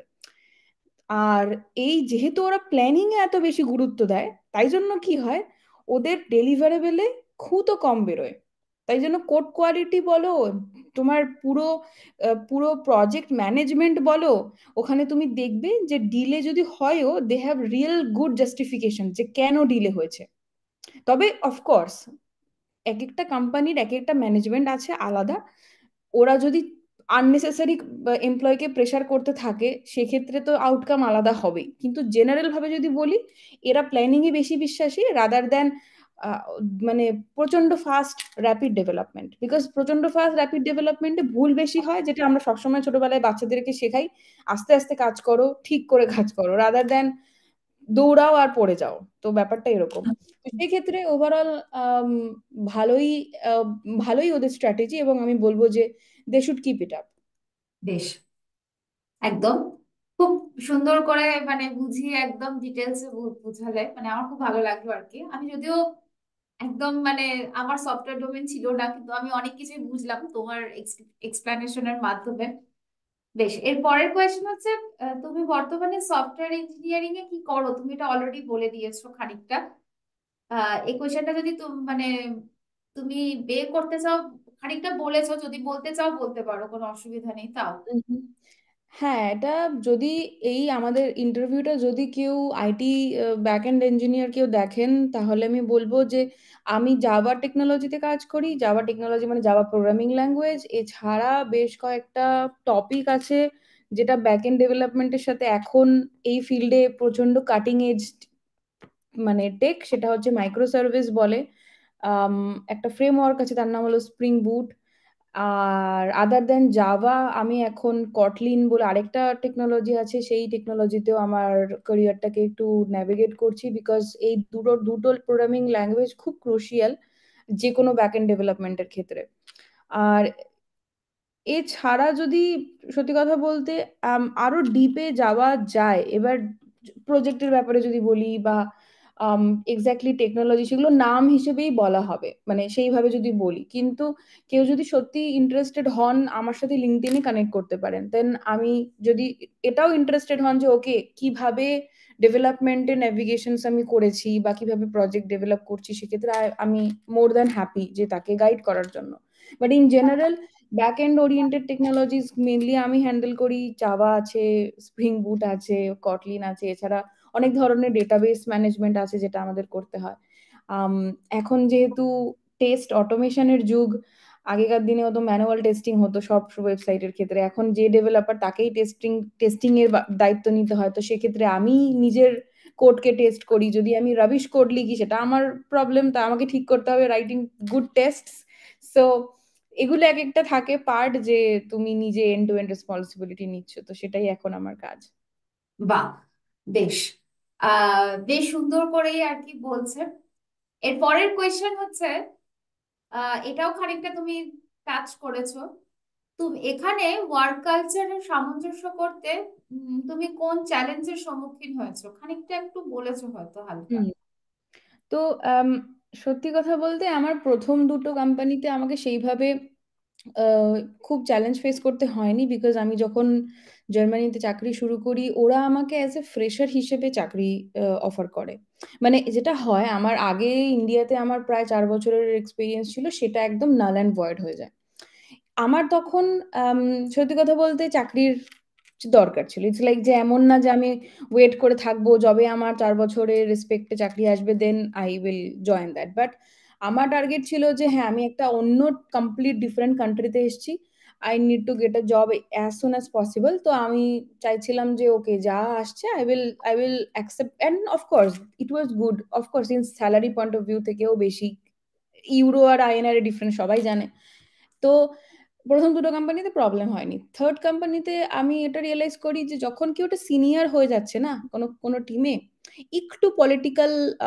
আর এই যেহেতু ওরা প্ল্যানিং এ এত বেশি গুরুত্ব দেয়, তাই জন্য কি হয়, ওদের ডেলিভারেবলে খুঁতো কম বেরোয়। তাই জন্য কোড কোয়ালিটি বলো, তোমার পুরো আহ, পুরো প্রজেক্ট ম্যানেজমেন্ট বলো, ওখানে তুমি দেখবে যে ডিলে যদি হয়ও they have real good justification যে কেন ডিলে হয়েছে। তবে অফকোর্স এক একটা কোম্পানির এক একটা ম্যানেজমেন্ট আছে আলাদা, ওরা যদি আননেসেসারি এমপ্লয়কে প্রেসার করতে থাকে সেক্ষেত্রে তো আউটকাম আলাদা হবেই, কিন্তু জেনারেল ভাবে যদি বলি, এরা প্ল্যানিং এ বেশি বিশ্বাসী রাদার দেন মানে প্রচন্ড ফাস্ট র্যাপিড ডেভেলপমেন্ট, বিকজ প্রচন্ড ফাস্ট র্যাপিড ডেভেলপমেন্টে ভুল বেশি হয়, যেটা আমরা সবসময় ছোটবেলায় বাচ্চাদেরকে শেখাই, আস্তে আস্তে কাজ করো, ঠিক করে কাজ করো, রাদার দেন দৌড়াও আর পড়ে যাও। তো ব্যাপারটা এরকম। তো সেই ক্ষেত্রে ওভারঅল ভালোই আহ, ভালোই ওদের স্ট্র্যাটেজি, এবং আমি বলবো যে they should keep it up. বেশ, একদম খুব সুন্দর করে মানে বুঝিয়ে একদম ডিটেলসে বুঝালে, মানে আমার খুব ভালো লাগলো আর কি। আমি যদিও একদম মানে আমার সফটওয়্যার ডোমেন ছিল না, কিন্তু আমি অনেক কিছুই বুঝলাম তোমার এক্সপ্লানেশনের মাধ্যমে। বেশ, এর পরের কোয়েশ্চেন হচ্ছে, আহ, তুমি বর্তমানে সফটওয়্যার ইঞ্জিনিয়ারিং এ কি করো? তুমি এটা অলরেডি বলে দিয়েছো খানিকটা। আহ এই কোয়েশ্চেনটা যদি তুমি মানে তুমি বে করতে চাও, খানিকটা বলেছো, যদি বলতে চাও বলতে পারো, কোনো অসুবিধা নেই তাও। উম, হ্যাঁ, এটা যদি এই আমাদের ইন্টারভিউটা যদি কেউ আইটি ব্যাক এন্ড ইঞ্জিনিয়ার কেউ দেখেন, তাহলে আমি বলবো যে আমি জাভা টেকনোলজিতে কাজ করি। জাভা টেকনোলজি মানে জাভা প্রোগ্রামিং ল্যাঙ্গুয়েজ। এছাড়া বেশ কয়েকটা টপিক আছে যেটা ব্যাক এন্ড ডেভেলপমেন্টের সাথে এখন এই ফিল্ডে প্রচন্ড কাটিং এজ মানে টেক, সেটা হচ্ছে মাইক্রো সার্ভিস বলে, আম, একটা ফ্রেমওয়ার্ক আছে, তার নাম হলো স্প্রিং বুট। আর আদার দেন জাভা, আমি এখন কটলিন বলে আরেকটা টেকনোলজি আছে, সেই টেকনোলজিতেও আমার ক্যারিয়ারটাকে একটু ন্যাভিগেট করছি, বিকজ এই দুটো দুটো প্রোগ্রামিং ল্যাঙ্গুয়েজ খুব ক্রুশিয়াল যে কোনো ব্যাকএন্ড ডেভেলপমেন্টের ক্ষেত্রে। আর এছাড়া যদি সত্যি কথা বলতে আম, আরো ডিপে যাওয়া যায়, এবার প্রজেক্টের ব্যাপারে যদি বলি বা এক্স্যাক্টলি টেকনোলজি, সেগুলো নাম হিসেবেই বলা হবে, মানে সেইভাবে যদি বলি। কিন্তু কেউ যদি সত্যি ইন্টারেস্টেড হন, আমার সাথে লিঙ্কডইনে কানেক্ট করতে পারেন। দেন আমি যদি এটাও ইন্টারেস্টেড হন যে ওকে কিভাবে ডেভেলপমেন্টে নেভিগেশনস আমি করেছি বা কিভাবে প্রজেক্ট ডেভেলপ করছি, সেক্ষেত্রে I- আমি মোর দ্যান হ্যাপি যে তাকে গাইড করার জন্য। But in general back end oriented technologies mainly আমি হ্যান্ডেল করি। জাভা আছে, স্প্রিং বুট আছে, কটলিন আছে, এছাড়া অনেক ধরনের ডেটাবেস ম্যানেজমেন্ট আছে যেটা আমাদের করতে হয়। আম, এখন যেহেতু টেস্ট অটোমেশনের যুগ, আগেকার দিনে হতো ম্যানুয়াল টেস্টিং হতো সব ওয়েবসাইটের ক্ষেত্রে, এখন যে ডেভেলপার তাকেই টেস্টিং টেস্টিং এর বা- দায়িত্ব নিতে হয়। তো সেক্ষেত্রে আমি নিজের কোডকে টেস্ট করি, যদি আমি রাবিশ কোড লিখি সেটা আমার প্রবলেম, তা আমাকে ঠিক করতে হবে রাইটিং গুড টেস্ট। সো এগুলো এক একটা থাকে পার্ট, যে তুমি নিজে এন্ড টু এন্ড রেসপন্সিবিলিটি নিচ্ছ, তো সেটাই এখন আমার কাজ। বাহ, বেশ। আহ বেশ সুন্দর করেই আর কি বলছে। এর পরের কোয়েশ্চেন হচ্ছে, আহ এটাও খানিকটা তুমি টাচ করেছো। তুমি এখানে ওয়ার্ক কালচারের সামঞ্জস্য করতে উম, তুমি কোন চ্যালেঞ্জের সম্মুখীন হয়েছো, খানিকটা একটু বলেছো হয়তো হালকা। হুম। তো আম, সত্যি কথা বলতে আমার প্রথম দুটো কোম্পানিতে আমাকে সেইভাবে আহ, খুব চ্যালেঞ্জ ফেস করতে হয়নি, বিকজ আমি যখন জার্মানিতে চাকরি শুরু করি ওরা আমাকে অ্যাজ এ ফ্রেশার হিসেবে চাকরি অফার করে। মানে যেটা হয়, আমার আগে ইন্ডিয়াতে আমার প্রায় চার বছরের এক্সপিরিয়েন্স ছিল, সেটা একদম নাল অ্যান্ড ভয়েড হয়ে যায়। আমার তখন আম, সত্যি কথা বলতে চাকরির দরকার ছিল। ইটস লাইক যে এমন না যে আমি ওয়েট করে থাকবো যবে আমার চার বছরের রেসপেক্টে চাকরি আসবে then I will join that. But আমার টার্গেট ছিল যে হ্যাঁ, আমি একটা অন্য কমপ্লিট ডিফারেন্ট কান্ট্রিতে এসেছি, I need to get a job as soon as possible. তো আমি চাইছিলাম যে ওকে যা আসছে I will I will accept, and of course it was good. Of course in salary point of view থেকেও বেশি, ইউরো আর আইএনআর এর ডিফারেন্স সবাই জানে। তো প্রথম দুটো কোম্পানিতে প্রবলেম হয়নি। থার্ড কোম্পানিতে আমি এটা রিয়েলাইজ করি যে যখন কেউ একটা সিনিয়র হয়ে যাচ্ছে না কোনো কোনো টিমে, একটু পলিটিক্যাল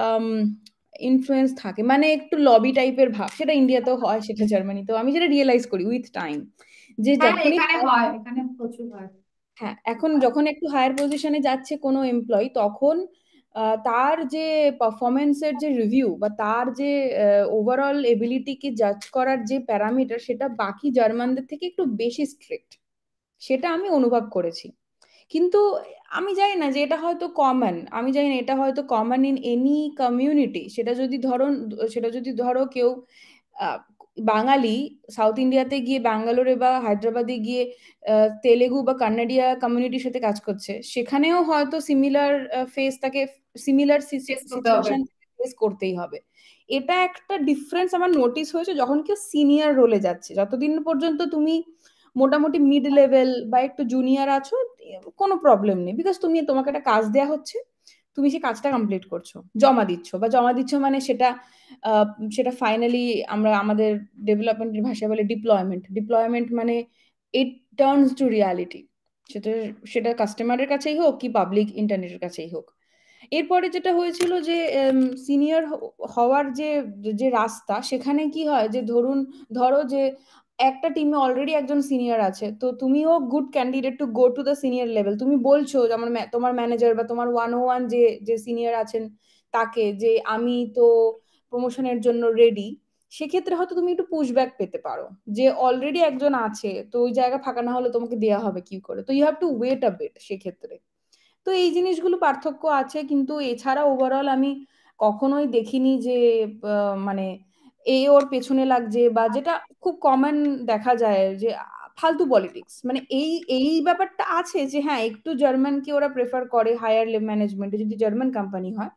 ইনফ্লুয়েন্স থাকে, মানে একটু লবি টাইপের ভাব, সেটা ইন্ডিয়াতেও হয়, সেটা জার্মানিতেও, আমি যেটা রিয়েলাইজ করি উইথ টাইম, যে হ্যাঁ, যখনই এখানে হয়, এখানে প্রচুর হয়। হ্যাঁ, এখন যখন একটু হায়ার পজিশনে যাচ্ছে কোনো এমপ্লয়ি, তখন আহ, তার যে পারফরমেন্সের যে রিভিউ বা তার যে ওভারঅল এবিলিটিকে জাজ করার যে প্যারামিটার, সেটা বাকি জার্মানদের থেকে একটু বেশি স্ট্রিক্ট, সেটা আমি অনুভব করেছি। কিন্তু আমি জানি না যে এটা হয়তো কমন, আমি জানি না এটা হয়তো কমন ইন এনি কমিউনিটি। সেটা যদি ধরো সেটা যদি ধরো কেউ আহ, বাঙালি সাউথ ইন্ডিয়াতে গিয়ে, ব্যাঙ্গালোরে বা হায়দ্রাবাদে গিয়ে আহ, তেলেগু বা কান্নাডিয়া কমিউনিটির সাথে কাজ করছে, সেখানেও হয়তো সিমিলার ফেস তাকে, সিমিলার ফেস করতে হবে। সিচুয়েশন ফেস করতেই হবে। এটা একটা ডিফারেন্স আমার নোটিস হয়েছে যখন কেউ সিনিয়র রোলে যাচ্ছে। যতদিন পর্যন্ত তুমি মোটামুটি মিড লেভেল বা একটু জুনিয়র আছো, কোনো প্রবলেম নেই, বিকজ তুমি, তোমাকে একটা কাজ দেয়া হচ্ছে, তুমি সেই কাজটা কমপ্লিট করছো, জমা দিচ্ছ, বা জমা দিচ্ছ মানে সেটা আহ, সেটা ফাইনালি আমরা আমাদের ডেভেলপমেন্টের ভাষায় বলে ডিপ্লয়মেন্ট। ডিপ্লয়মেন্ট মানে ইট টার্নস টু রিয়ালিটি, সেটা সেটা কাস্টমারের কাছেই হোক কি পাবলিক ইন্টারনেটের কাছেই হোক। এরপরে যেটা হয়েছিল যে সিনিয়র হওয়ার যে যে রাস্তা, সেখানে কি হয় যে ধরুন, ধরো যে একটা টিমে অলরেডি একজন সিনিয়র আছে, তো তুমিও good candidate to go to the senior level. তুমি বলছো যেমন মা- তোমার ম্যানেজার বা তোমার ওয়ান ও ওয়ান যে যে সিনিয়র আছেন তাকে, যে আমি তো প্রমোশনের জন্য রেডি। সেক্ষেত্রে হয়তো তুমি একটু পুশব্যাক পেতে পারো, যে অলরেডি একজন আছে, তো ওই জায়গা ফাঁকা না হলে তোমাকে দেয়া হবে কি করে, তো you have to wait a bit সেক্ষেত্রে। তো এই জিনিসগুলো পার্থক্য আছে, কিন্তু এছাড়া ওভারঅল আমি কখনোই দেখিনি যে আহ, মানে এ ওর পেছনে লাগছে, বা যেটা খুব কমন দেখা যায় যে আহ, ফালতু পলিটিক্স, মানে এই এই ব্যাপারটা আছে যে হ্যাঁ, একটু জার্মানকে ওরা প্রেফার করে হায়ার ম্যানেজমেন্টে যদি জার্মান কোম্পানি হয়।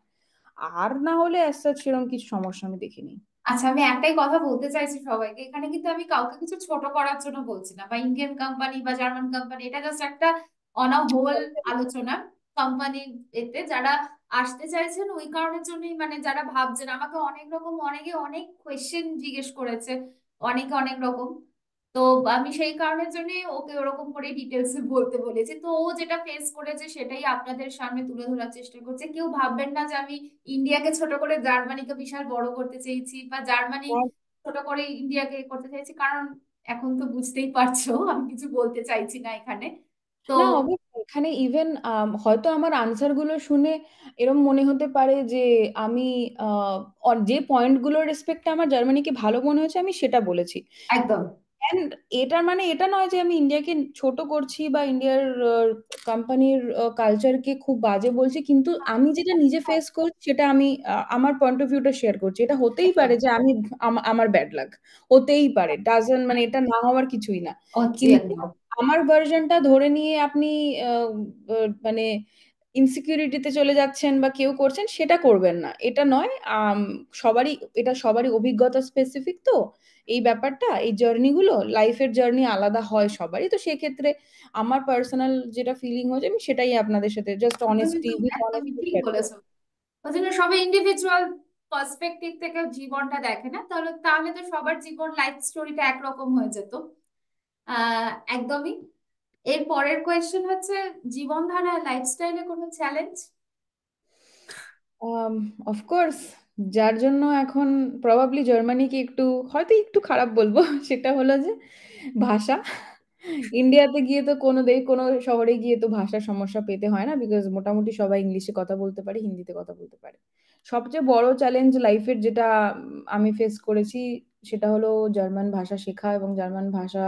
আর না হলে অ্যাজ সাচ সেরকম কিছু সমস্যা আমি দেখিনি। আচ্ছা, আমি একটাই কথা বলতে চাইছি সবাইকে, এখানে কিন্তু আমি কাউকে কিছু ছোট করার জন্য বলছি না, বা ইন্ডিয়ান কোম্পানি বা জার্মান কোম্পানি, এটা জাস্ট একটা অন আ হোল আলোচনা। কোম্পানি এতে যারা আসতে চাইছেন ওই কারণের জন্যই, মানে যারা ভাবছেন, আমাকে অনেক রকম অনেকে অনেক কোয়েশ্চেন জিজ্ঞেস করেছে, অনেকে অনেক রকম। তো আমি সেই কারণের জন্য ওকে ওরকম করে ডিটেলস বলতে বলেছি। তো ও যেটা ফেস করেছে সেটাই আপনাদের সামনে তুলে ধরার চেষ্টা করছে। কেউ ভাববেন না যে আমি ইন্ডিয়াকে ছোট করে জার্মানিকে বিশাল বড় করতে চেয়েছি, বা জার্মানি ছোট করে ইন্ডিয়াকে করতে চাইছি, কারণ এখন তো বুঝতেই পারছো আমি কিছু বলতে চাইছি না এখানে। তো না অবশ্যই এখানে ইভেন হয়তো আমার আনসার গুলো শুনে এরকম মনে হতে পারে যে আমি আহ, অ- যে পয়েন্ট গুলোর রেসপেক্টে আমার জার্মানিকে ভালো মনে হয়েছে আমি সেটা বলেছি। একদম অ্যান্ড এটার মানে এটা নয় যে আমি ইন্ডিয়াকে ছোট করছি বা ইন্ডিয়ার কোম্পানির কালচারকে খুব বাজে বলছি, কিন্তু আমি যেটা নিজে ফেস করছি সেটা আমি আহ, আমার পয়েন্ট অফ ভিউটা শেয়ার করছি। এটা হতেই একদম পারে যে আমি আম- আমার ব্যাড লাক হতেই পারে, ডাজন মানে এটা না হওয়ার কিছুই না। হচ্ছে কিন্তু একদম। আমার ভার্সনটা ধরে নিয়ে আপনি আহ, আহ, মানে ইনসিকিউরিটিতে চলে যাচ্ছেন বা কেউ করছেন সেটা করবেন না, এটা নয়। আম, সবারই এটা সবারই অভিজ্ঞতা স্পেসিফিক তো এই ব্যাপারটা, এই জার্নি গুলো লাইফের জার্নি আলাদা হয় সবারই, তো সেক্ষেত্রে আমার পার্সোনাল যেটা ফিলিং হয়েছে আমি সেটাই আপনাদের সাথে জাস্ট তুমি অনেস্টি তো উইথ একদমই অনেস্টি ঠিক শেয়ার করবো। বলেছো। ওই জন্য সবাই ইন্ডিভিজুয়াল পার্সপেক্টিভ থেকে জীবনটা দেখে না, তাহলে তাহলে তো সবার জীবন লাইফ স্টোরিটা একরকম হয়ে যেত। আহ একদমই। এর পরের কোয়েশ্চেন হচ্ছে, জীবনধারা লাইফস্টাইলে কোনো চ্যালেঞ্জ? অফকোর্স, যার জন্য এখন প্রবাবলি জার্মানিকে একটু হয়তো একটু খারাপ বলবো সেটা হলো যে ভাষা। ইন্ডিয়াতে গিয়ে তো কোনো দেশ কোনো শহরে গিয়ে তো ভাষার সমস্যা পেতে হয় না, বিকজ মোটামুটি সবাই ইংলিশে কথা বলতে পারে, হিন্দিতে কথা বলতে পারে। সবচেয়ে বড় চ্যালেঞ্জ লাইফের যেটা উম, আমি ফেস করেছি সেটা হলো জার্মান ভাষা শেখা এবং জার্মান ভাষা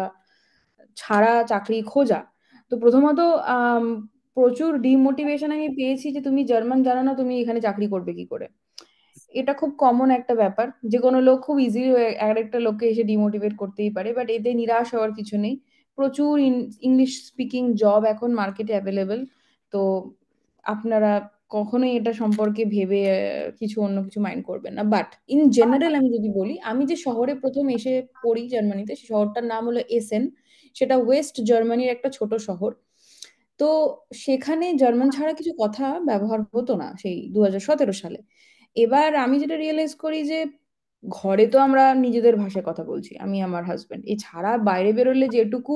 ছাড়া চাকরি খোঁজা। তো প্রথমত আম, প্রচুর ডিমোটিভেশন আমি পেয়েছি যে তুমি জার্মান জানো না, তুমি এখানে চাকরি করবে কি করে। এটা খুব কমন একটা ব্যাপার, যে কোনো লোক খুব ইজিলি আরেকটা লোককে এসে ডিমোটিভেট করতেই পারে, বাট এতে নিরাশ হওয়ার কিছু নেই। প্রচুর ইংলিশ স্পিকিং জব এখন মার্কেটে অ্যাভেলেবেল। তো আপনারা কখনোই এটা সম্পর্কে ভেবে আহ, কিছু অন্য কিছু মাইন্ড করবেন না। বাট ইন জেনারেল আমি যদি বলি, আমি যে শহরে প্রথম এসে পড়ি জার্মানিতে, সেই শহরটার নাম হলো এসেন। সেটা ওয়েস্ট জার্মানির একটা ছোট শহর। তো সেখানে জার্মান ছাড়া কিছু কথা ব্যবহার হতো না সেই দু হাজার সতেরো সালে। এবার আমি যেটা রিয়েলাইজ করি যে ঘরে তো আমরা নিজেদের ভাষায় কথা বলছি, আমি আমার হাজবেন্ড, এছাড়া বাইরে বেরোলে যেটুকু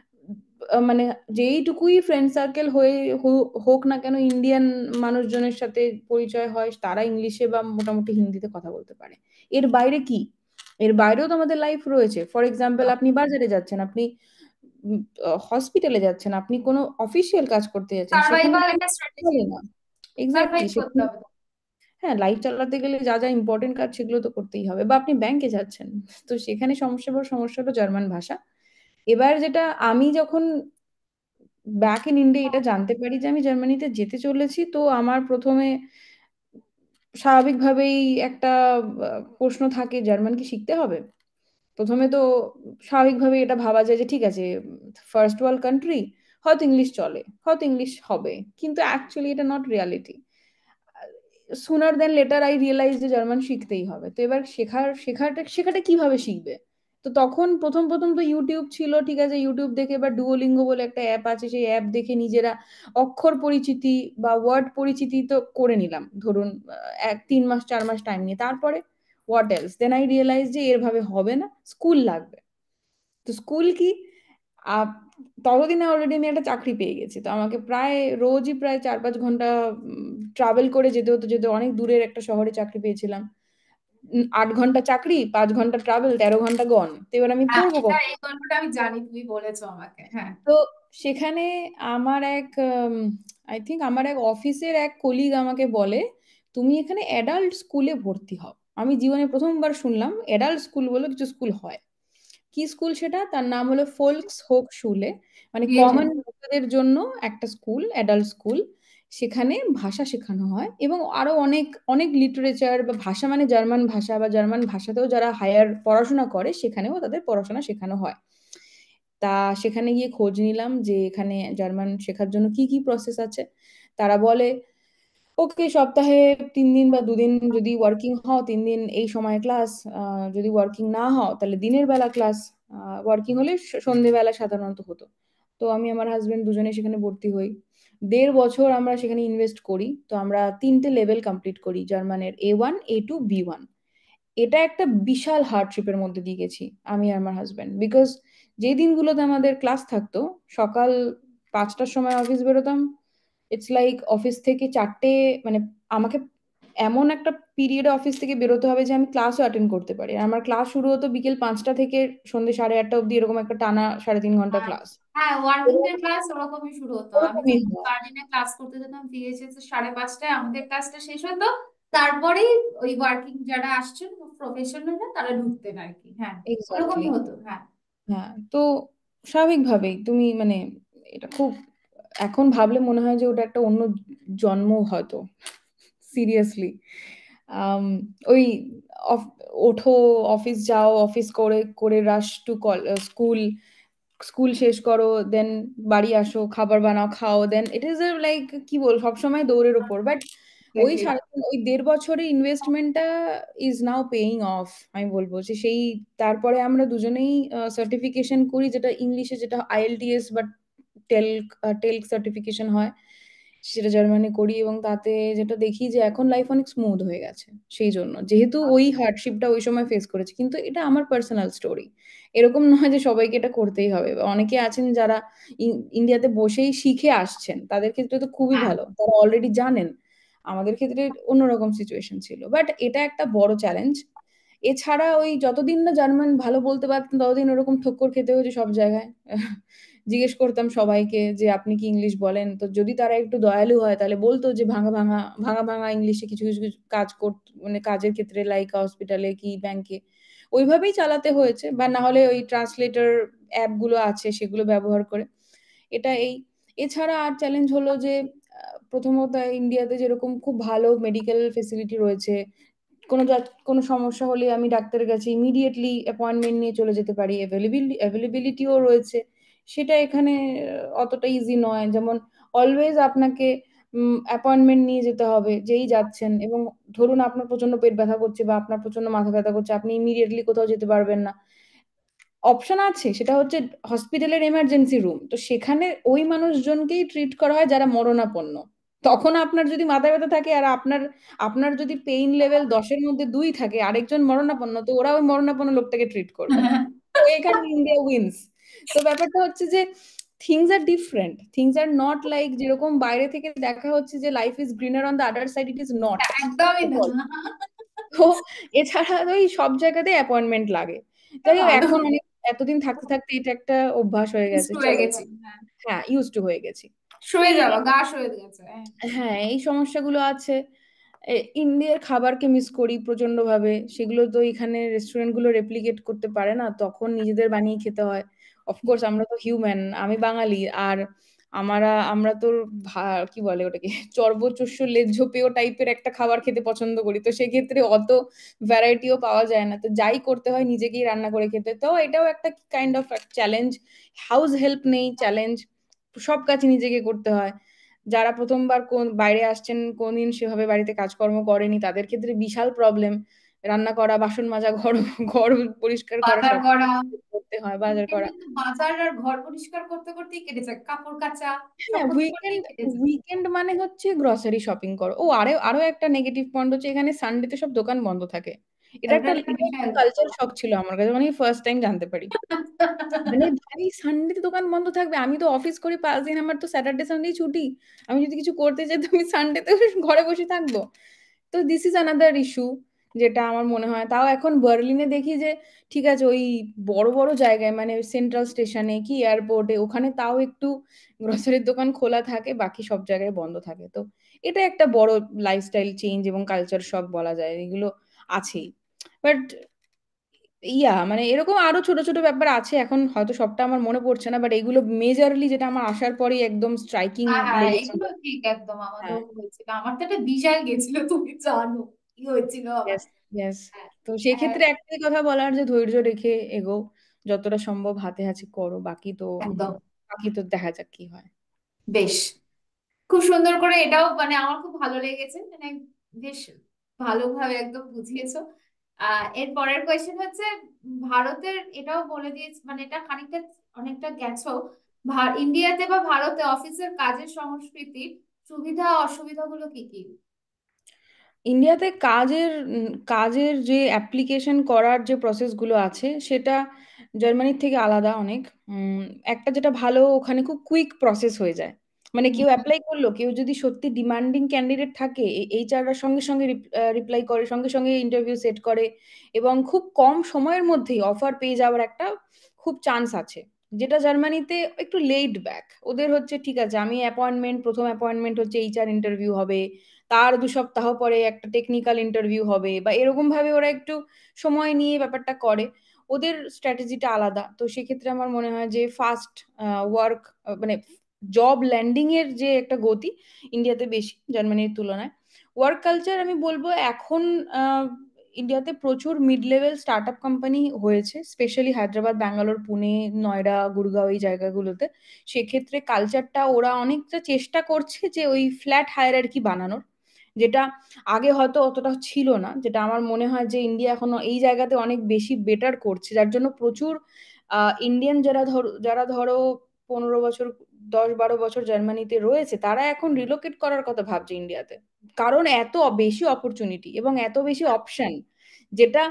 আহ, মানে যেইটুকুই ফ্রেন্ড সার্কেল হয়ে হো- হোক না কেন, ইন্ডিয়ান মানুষজনের সাথে পরিচয় হয়, তারা ইংলিশে বা মোটামুটি হিন্দিতে কথা বলতে পারে। এর বাইরে কি, এর বাইরেও তো আমাদের লাইফ রয়েছে। ফর এক্সাম্পল, আপনি বাজারে যাচ্ছেন, আপনি হসপিটালে যাচ্ছেন, আপনি কোনো অফিসিয়াল কাজ করতে যাচ্ছেন, সেখানে সার্ভাইভাল তো একটা স্ট্র্যাটেজি, চলে না। সার্ভাইভ এক্স্যাক্টলি করতে সেখানে, হবে। হ্যাঁ, লাইফ চালাতে গেলে যা যা ইম্পর্টেন্ট কাজ সেগুলো তো করতেই হবে। বা আপনি ব্যাংকে যাচ্ছেন, তো সেখানে সমস্যা, বড় সমস্যা হলো জার্মান ভাষা। এবার যেটা আমি যখন ব্যাক ইন ইন্ডিয়া এটা জানতে পারি যে আমি জার্মানিতে যেতে চলেছি, তো আমার প্রথমে স্বাভাবিকভাবেই একটা আহ, প্রশ্ন থাকে, জার্মান কি শিখতে হবে? প্রথমে তো স্বাভাবিকভাবে এটা ভাবা যায় যে ঠিক আছে, ফার্স্ট ওয়ার্ল্ড কান্ট্রি, হয়তো ইংলিশ চলে, হয়তো ইংলিশ হবে, কিন্তু অ্যাকচুয়ালি এটা not reality. Sooner then later I realize যে জার্মান শিখতেই হবে। তো এবার শেখার শেখাটা শেখাটা কিভাবে শিখবে? তো তখন প্রথম প্রথম তো ইউটিউব ছিল, ঠিক আছে, ইউটিউব দেখে বা ডুওলিঙ্গো বলে একটা অ্যাপ আছে, সেই অ্যাপ দেখে নিজেরা অক্ষর পরিচিতি বা ওয়ার্ড পরিচিতি তো করে নিলাম, ধরুন আহ, এক তিন মাস চার মাস টাইম নিয়ে। তারপরে what else, then I realize যে এরভাবে হবে না, স্কুল লাগবে। তো স্কুল কি, আপ ততদিনে অলরেডি আমি একটা চাকরি পেয়ে গেছি, তো আমাকে প্রায় রোজই প্রায় চার পাঁচ ঘন্টা ট্রাভেল করে যেতে হতো, যেতে অনেক দূরের একটা শহরে চাকরি পেয়েছিলাম। উম, আট ঘন্টা চাকরি, পাঁচ ঘন্টা ট্রাভেল, তেরো ঘন্টা গন। তো এবার আমি হ্যাঁ, পড়বো এটা কখন? এই গল্পটা আমি জানি, তুমি বলেছো আমাকে, হ্যাঁ। তো সেখানে আমার এক আই থিঙ্ক আমার এক অফিসের এক কলিগ আমাকে বলে, তুমি এখানে অ্যাডাল্ট স্কুলে ভর্তি হও। আমি জীবনে প্রথমবার শুনলাম অ্যাডাল্ট স্কুল বলে কিছু স্কুল হয়। কি স্কুল সেটা? তার নাম হলো ফোল্কস হোক শুলে, মানে ক্রিয়েটিভ। কমন লোকেদের জন্য একটা স্কুল, অ্যাডাল্ট স্কুল। সেখানে ভাষা শেখানো হয় এবং আরো অনেক অনেক লিটারেচার বা ভাষা, মানে জার্মান ভাষা বা জার্মান ভাষাতেও যারা হায়ার পড়াশোনা করে সেখানেও তাদের পড়াশোনা শেখানো হয়। তা সেখানে গিয়ে খোঁজ নিলাম যে এখানে জার্মান শেখার জন্য কি কি প্রসেস আছে। তারা বলে ওকে, সপ্তাহে তিন দিন বা দুদিন যদি ওয়ার্কিং হও, তিন দিন এই সময় ক্লাস, যদি ওয়ার্কিং না হও তাহলে দিনের বেলা ক্লাস, ওয়ার্কিং হলে স- সন্ধেবেলা সাধারণত হতো। তো তো আমি আমার হাজবেন্ড দুজনে সেখানে ভর্তি হই। দেড় বছর আমরা সেখানে ইনভেস্ট করি। তো আমরা তিনটে লেভেল কমপ্লিট করি, জার্মানের A one, A two, B one. এটা একটা বিশাল হার্ডশিপের মধ্যে দিয়ে গেছি আমি আর আমার হাজবেন্ড, বিকজ যে দিনগুলোতে আমাদের ক্লাস থাকতো, সকাল পাঁচটার সময় অফিস বেরোতাম। ইটস লাইক অফিস থেকে চারটে, মানে আমাকে এমন একটা পিরিয়ডে অফিস থেকে বেরোতে হবে যে আমি ক্লাসও অ্যাটেন্ড করতে পারি। আর আমার ক্লাস শুরু হতো বিকেল পাঁচটা থেকে সন্ধ্যে সাড়ে আটটা অবধি, এরকম একটা টানা সাড়ে তিন ঘন্টা আর ক্লাস। হ্যাঁ, ওয়ার্কিং এর ক্লাস ওরকমই শুরু হতো। আমি ওরকমই যখন হয়। বার্লিনে ক্লাস করতে যেতাম ভিএইচএস এর সাড়ে পাঁচটায় আমাদের ক্লাসটা শেষ হতো। তারপরেই ওই ওয়ার্কিং যারা আসছেন প্রফেশনালরা তারা ঢুকতেন আর কি। হ্যাঁ, এক্স্যাক্টলি। ওরকমই হতো। হ্যাঁ, হ্যাঁ, তো স্বাভাবিকভাবেই তুমি মানে এটা খুব, এখন ভাবলে মনে হয় যে ওটা একটা অন্য জন্ম হয়তো, সিরিয়াসলি। ওই অফ- ওঠো, অফিস যাও, অফিস করে করে rush to call school, school শেষ করো, দেন বাড়ি আসো, খাবার বানাও, খাও, দেন ইট ইজ লাইক কি বল, সবসময় দৌড়ের উপর। বাট ওই এক্স্যাক্টলি। সারাদিন ওই দেড় বছরের ইনভেস্টমেন্টটা ইজ নাও পেইং অফ। আমি বলবো যে সেই, তারপরে আমরা দুজনেই সার্টিফিকেশন করি, যেটা ইংলিশে যেটা আইএলটিএস বা টেলক, টেলক সার্টিফিকেশন হয়, সেটা জার্মানি করি। এবং তাতে যেটা দেখি যে এখন লাইফ অনেক স্মুথ হয়ে গেছে। সেই জন্য যেহেতু ওই হার্ডশিপটা ওই সময় ফেস করেছি, কিন্তু এটা আমার পার্সোনাল স্টোরি। এরকম নয় যে সবাইকে এটা করতেই হবে। অনেকে আছেন যারা ইন- ইন্ডিয়াতে বসেই শিখে আসছেন, তাদের ক্ষেত্রে তো খুবই হ্যাঁ, ভালো, তারা অলরেডি জানেন। আমাদের ক্ষেত্রে অন্যরকম সিচুয়েশন ছিল, বাট এটা একটা বড় চ্যালেঞ্জ। এছাড়া ওই যতদিন না জার্মান ভালো বলতে পারতাম, ততদিন ওরকম ঠক্কর খেতে হয়েছে সব জায়গায়। জিজ্ঞেস করতাম সবাইকে যে আপনি কি ইংলিশ বলেন, তো যদি তারা একটু দয়ালু হয় তাহলে বলতো যে ভাঙা ভাঙা ভাঙা ভাঙা ইংলিশে কিছু কিছু কিছু কাজ কর, মানে কাজের ক্ষেত্রে লাইক হসপিটালে কি ব্যাংকে, ওইভাবেই চালাতে হয়েছে। বা না হলে ওই ট্রান্সলেটর অ্যাপ গুলো আছে সেগুলো ব্যবহার করে। এটা এই, এছাড়া আর চ্যালেঞ্জ হলো যে আহ, প্রথমত ইন্ডিয়াতে যেরকম খুব ভালো মেডিকেল ফেসিলিটি রয়েছে, কোনো যা- কোনো সমস্যা হলে আমি ডাক্তারের কাছে ইমিডিয়েটলি অ্যাপয়েন্টমেন্ট নিয়ে চলে যেতে পারি, অ্যাভেলেবিলিটি অ্যাভেলেবিলিটিও রয়েছে। সেটা এখানে আহ, অতটা ইজি নয়। যেমন অলওয়েজ আপনাকে অ্যাপয়েন্টমেন্ট নিয়ে যেতে হবে যেই যাচ্ছেন। এবং ধরুন আপনার প্রচন্ড পেট ব্যথা করছে বা আপনার প্রচন্ড মাথা ব্যথা করছে, আপনি ইমিডিয়েটলি কোথাও যেতে পারবেন না। অপশন আছে, সেটা হচ্ছে হসপিটালের এমার্জেন্সি রুম, তো সেখানে ওই মানুষজনকেই ট্রিট করা হয় যারা মরণাপন্ন। তখন আপনার যদি মাথা ব্যথা থাকে আর আপনার আপনার যদি পেইন লেভেল দশের মধ্যে দুই থাকে, আরেকজন মরণাপন্ন, তো ওরা ওই মরণাপন্ন লোকটাকে ট্রিট করবে। তো এখানে ইন্ডিয়া উইন্স। তো ব্যাপারটা হচ্ছে যে things are different, things are not like যেরকম বাইরে থেকে দেখা হচ্ছে যে life is greener on the other side, it is not একদমই এট না। অল। তো এছাড়া ওই সব জায়গাতে অ্যাপয়েন্টমেন্ট লাগে। যাই হোক, ভালো, এখন অনেক, এতদিন থাকতে থাকতে এটা একটা অভ্যাস হয়ে used গেছে, to হয়ে চলো। গেছি। হ্যাঁ, হ্যাঁ, ইউজ টু হয়ে গেছি। তো সয়ে এই, যাওয়া, গা সয়ে গেছে। হ্যাঁ। হ্যাঁ, এই সমস্যাগুলো আছে। এ, ইন্ডিয়ার খাবারকে মিস করি প্রচন্ড ভাবে। সেগুলো তো এখানে রেস্টুরেন্ট গুলো রেপ্লিকেট করতে পারে না, তখন নিজেদের বানিয়ে খেতে হয়। অফকোর্স আমরা তো হিউম্যান, আমি বাঙালি। আর আমরা আমরা তো ভা- কি বলে ওটাকে, চর্বচোষ্য লেজ্জ পেয় টাইপের একটা খাবার খেতে পছন্দ করি। তো সেক্ষেত্রে অত ভ্যারাইটিও পাওয়া যায় না, তো যাই করতে হয় নিজেকেই রান্না করে খেতে। তো এটাও একটা kind of challenge. House help নেই, চ্যালেঞ্জ। সব কাজ নিজেকে করতে হয়। যারা প্রথমবার কোন বাইরে আসছেন, কোনদিন সেভাবে বাড়িতে কাজকর্ম করেনি, তাদের ক্ষেত্রে বিশাল প্রবলেম। রান্না করা, বাসন মাজা, ঘর ঘর পরিষ্কার করা, বাজার সব করা, করতে হয়, বাজার করা। উইকেন্ডে তো বাজার আর ঘর পরিষ্কার করতে করতেই কেটে যায়, কাপড় কাচা সব হ্যাঁ, করতে করতেই উইকেন্ড, কেটে যায়। উইকেন্ড মানে হচ্ছে গ্রসারি শপিং করো। ও আরো আরো একটা নেগেটিভ পয়েন্ট হচ্ছে এখানে সানডেতে সব দোকান বন্ধ থাকে। এটা ওটা একটা একটা বিশাল কালচার ব্যাপার। শক ছিল আমার কাছে, মানে ফার্স্ট টাইম জানতে পারি। মানে ভাই, সানডে দোকান বন্ধ থাকবে? আমি তো অফিস করি পাঁচ দিন, আমার তো স্যাটারডে সানডেই ছুটি। আমি যদি কিছু করতে চাই তো আমি সানডেতে ঘরে বসে থাকবো? তো দিস ইজ আনাদার ইস্যু, যেটা আমার মনে হয়। তাও এখন বার্লিনে দেখি যে ঠিক আছে, ওই বড় বড় জায়গায় মানে সেন্ট্রাল স্টেশনে কি এয়ারপোর্টে, ওখানে তাও একটু গ্রসারির দোকান খোলা থাকে, বাকি সব জায়গায় বন্ধ থাকে। তো এটা একটা বড় লাইফস্টাইল চেঞ্জ এবং কালচার শক বলা যায়, এগুলো আছেই। বাট ইয়া মানে এরকম আরো ছোট ছোট ব্যাপার আছে, এখন হয়তো সবটা আমার মনে পড়ছে না, বাট এগুলো মেজরলি যেটা আমার আসার পরেই একদম স্ট্রাইকিং হ্যাঁ, হ্যাঁ, লেগেছিল। এগুলো ঠিক একদম আমারও হ্যাঁ, হয়েছিল। আমার তো একটা বিশাল গেছিল, তুমি জানো কি হয়েছিল আমার। Yes, yes. হ্যাঁ, তো হ্যাঁ, সেক্ষেত্রে একটাই কথা বলার, যে ধৈর্য রেখে এগো, যতটা সম্ভব হাতে হাতে করো, বাকি তো একদম। বাকি তো দেখা যাক কি হয়। বেশ, খুব সুন্দর করে এটাও মানে আমার খুব ভালো লেগেছে, মানে বেশ ভালোভাবে একদম বুঝিয়েছো। আহ এর পরের কোয়েশ্চেন হচ্ছে, ভারতের এটাও বলে দিয়েছে, মানে এটা খানিকটা অনেকটা গেছো। ভা- ইন্ডিয়াতে বা ভারতে অফিসের কাজের সংস্কৃতির সুবিধা অসুবিধাগুলো কি কি? ইন্ডিয়াতে কাজের উম, কাজের যে অ্যাপ্লিকেশন করার যে প্রসেসগুলো আছে সেটা জার্মানির থেকে আলাদা অনেক। উম, একটা যেটা ভালো, ওখানে খুব কুইক প্রসেস হয়ে যায়। মানে কেউ অ্যাপ্লাই করলো, কেউ যদি সত্যি ডিমান্ডিং ক্যান্ডিডেট থাকে, এইচআররা সঙ্গে সঙ্গে রিপ্লাই করে, সঙ্গে সঙ্গে ইন্টারভিউ সেট করে, এবং খুব কম সময়ের মধ্যেই অফার পেয়ে যাওয়ার একটা খুব চান্স আছে। যেটা জার্মানিতে একটু লেট ব্যাক, ওদের হচ্ছে ঠিক আছে, আমি অ্যাপয়েন্টমেন্ট, প্রথম অ্যাপয়েন্টমেন্ট হচ্ছে এইচআর ইন্টারভিউ হবে, তার দু সপ্তাহ পরে একটা টেকনিক্যাল ইন্টারভিউ হবে, বা এরকম ভাবে ওরা একটু সময় নিয়ে ব্যাপারটা করে। ওদের স্ট্র্যাটেজিটা আলাদা। তো সেক্ষেত্রে আমার মনে হয় যে ফাস্ট ওয়ার্ক, মানে জব ল্যান্ডিং এর যে একটা গতি ইন্ডিয়াতে বেশি জার্মানির তুলনায়। ওয়ার্ক কালচার আমি বলবো এখন আহ, ইন্ডিয়াতে প্রচুর mid level start up company হয়েছে, স্পেশালি হায়দ্রাবাদ, ব্যাঙ্গালোর, পুনে, নয়ডা, গুরগাঁও এই জায়গাগুলোতে। সেক্ষেত্রে কালচারটা ওরা অনেকটা চেষ্টা করছে যে ওই ফ্ল্যাট হায়ারার্কি বানানোর, যেটা আগে হয়তো অতটা ছিল না। যেটা আমার মনে হয় যে ইন্ডিয়া এখনো এই জায়গাতে অনেক বেশি বেটার করছে, যার জন্য প্রচুর ইন্ডিয়ান যারা ধরো যারা ধরো পনেরো বছর, দশ বারো বছর জার্মানিতে রয়েছে, তারা এখন রিলোকেট করার কথা ভাবছে ইন্ডিয়াতে। কারণ এত বেশি অপরচুনিটি এবং এত বেশি অপশন, যেটা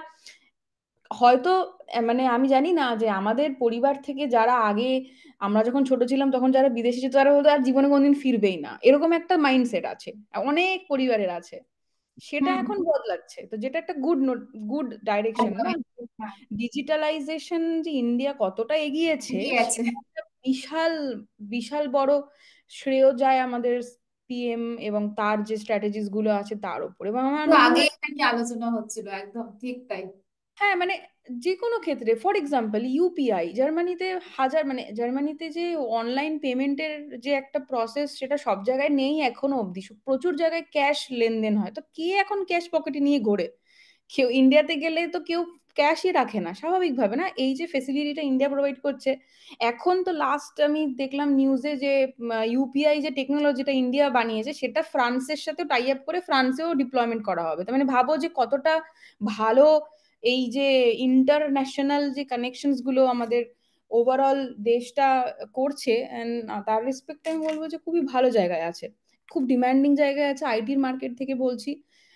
হয়তো আহ, মানে আমি জানি না যে আমাদের পরিবার থেকে যারা আগে, আমরা যখন ছোট ছিলাম তখন যারা বিদেশে যেত, তারা হয়তো আর জীবনে কোনদিন ফিরবেই না, এরকম একটা মাইন্ডসেট আছে অনেক পরিবারের আছে। সেটা হুম। এখন বদলাচ্ছে, তো যেটা একটা গুড নোট, গুড ডাইরেকশন না। একদমই। হ্যাঁ, ডিজিটালাইজেশন যে ইন্ডিয়া কতটা এগিয়েছে, এগিয়ে আছে। সেটা একটা বিশাল বিশাল বড় শ্রেয় যায় আমাদের পিএম এবং তার যে স্ট্র্যাটেজিস গুলো আছে তার উপর। এবং আমার একটু মনে আগেই হয়, নাকি আলোচনা হচ্ছিল, একদম ঠিক তাই। হ্যাঁ মানে যে কোনো ক্ষেত্রে, ফর এক্সাম্পল ইউপিআই জার্মানিতে হাজার, মানে জার্মানিতে যে অনলাইন পেমেন্টের যে একটা প্রসেস, সেটা সব জায়গায় নেই এখনো অবধি। প্রচুর জায়গায় ক্যাশ লেনদেন হয়, তো কে এখন ক্যাশ পকেটে নিয়ে ঘোরে? কেউ ইন্ডিয়াতে গেলে তো কেউ ক্যাশই রাখে না স্বাভাবিকভাবে, না? এই যে ফেসিলিটিটা ইন্ডিয়া প্রোভাইড করছে, এখন তো লাস্ট আমি দেখলাম নিউজে যে ইউপিআই যে টেকনোলজিটা ইন্ডিয়া বানিয়েছে, সেটা ফ্রান্সের সাথে টাই আপ করে ফ্রান্সেও ডিপ্লয়মেন্ট করা হবে। তার মানে ভাবো যে কতটা ভালো এই যে ইন্টারন্যাশনাল যে কানেকশনস গুলো আমাদের ওভারঅল দেশটা করছে। And তার রেসপেক্টে আমি বলবো যে খুবই ভালো জায়গায় আছে, খুব ডিমান্ডিং জায়গায় আছে আইটির মার্কেট থেকে বলছি।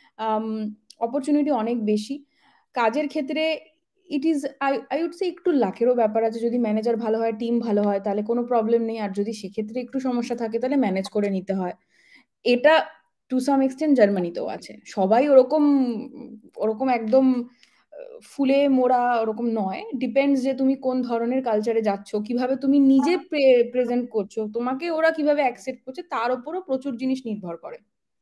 অপরচুনিটি অনেক বেশি কাজের ক্ষেত্রে। It is, I I would say একটু লাখেরও ব্যাপার আছে। যদি ম্যানেজার ভালো হয়, টিম ভালো হয়, তাহলে কোনো প্রবলেম নেই। আর যদি সেক্ষেত্রে একটু সমস্যা থাকে, তাহলে ম্যানেজ করে নিতে হয়। এটা টু সাম এক্সটেন্ট জার্মানিতেও আছে। সবাই ওরকম ওরকম একদম আহ, ফুলে মোড়া ওরকম নয়। ডিপেন্ডস যে তুমি কোন ধরনের কালচারে যাচ্ছ, কিভাবে তুমি নিজে প্রেজেন্ট করছো, তোমাকে ওরা কিভাবে অ্যাকসেপ্ট করছে, তার উপরও প্রচুর জিনিস নির্ভর করে।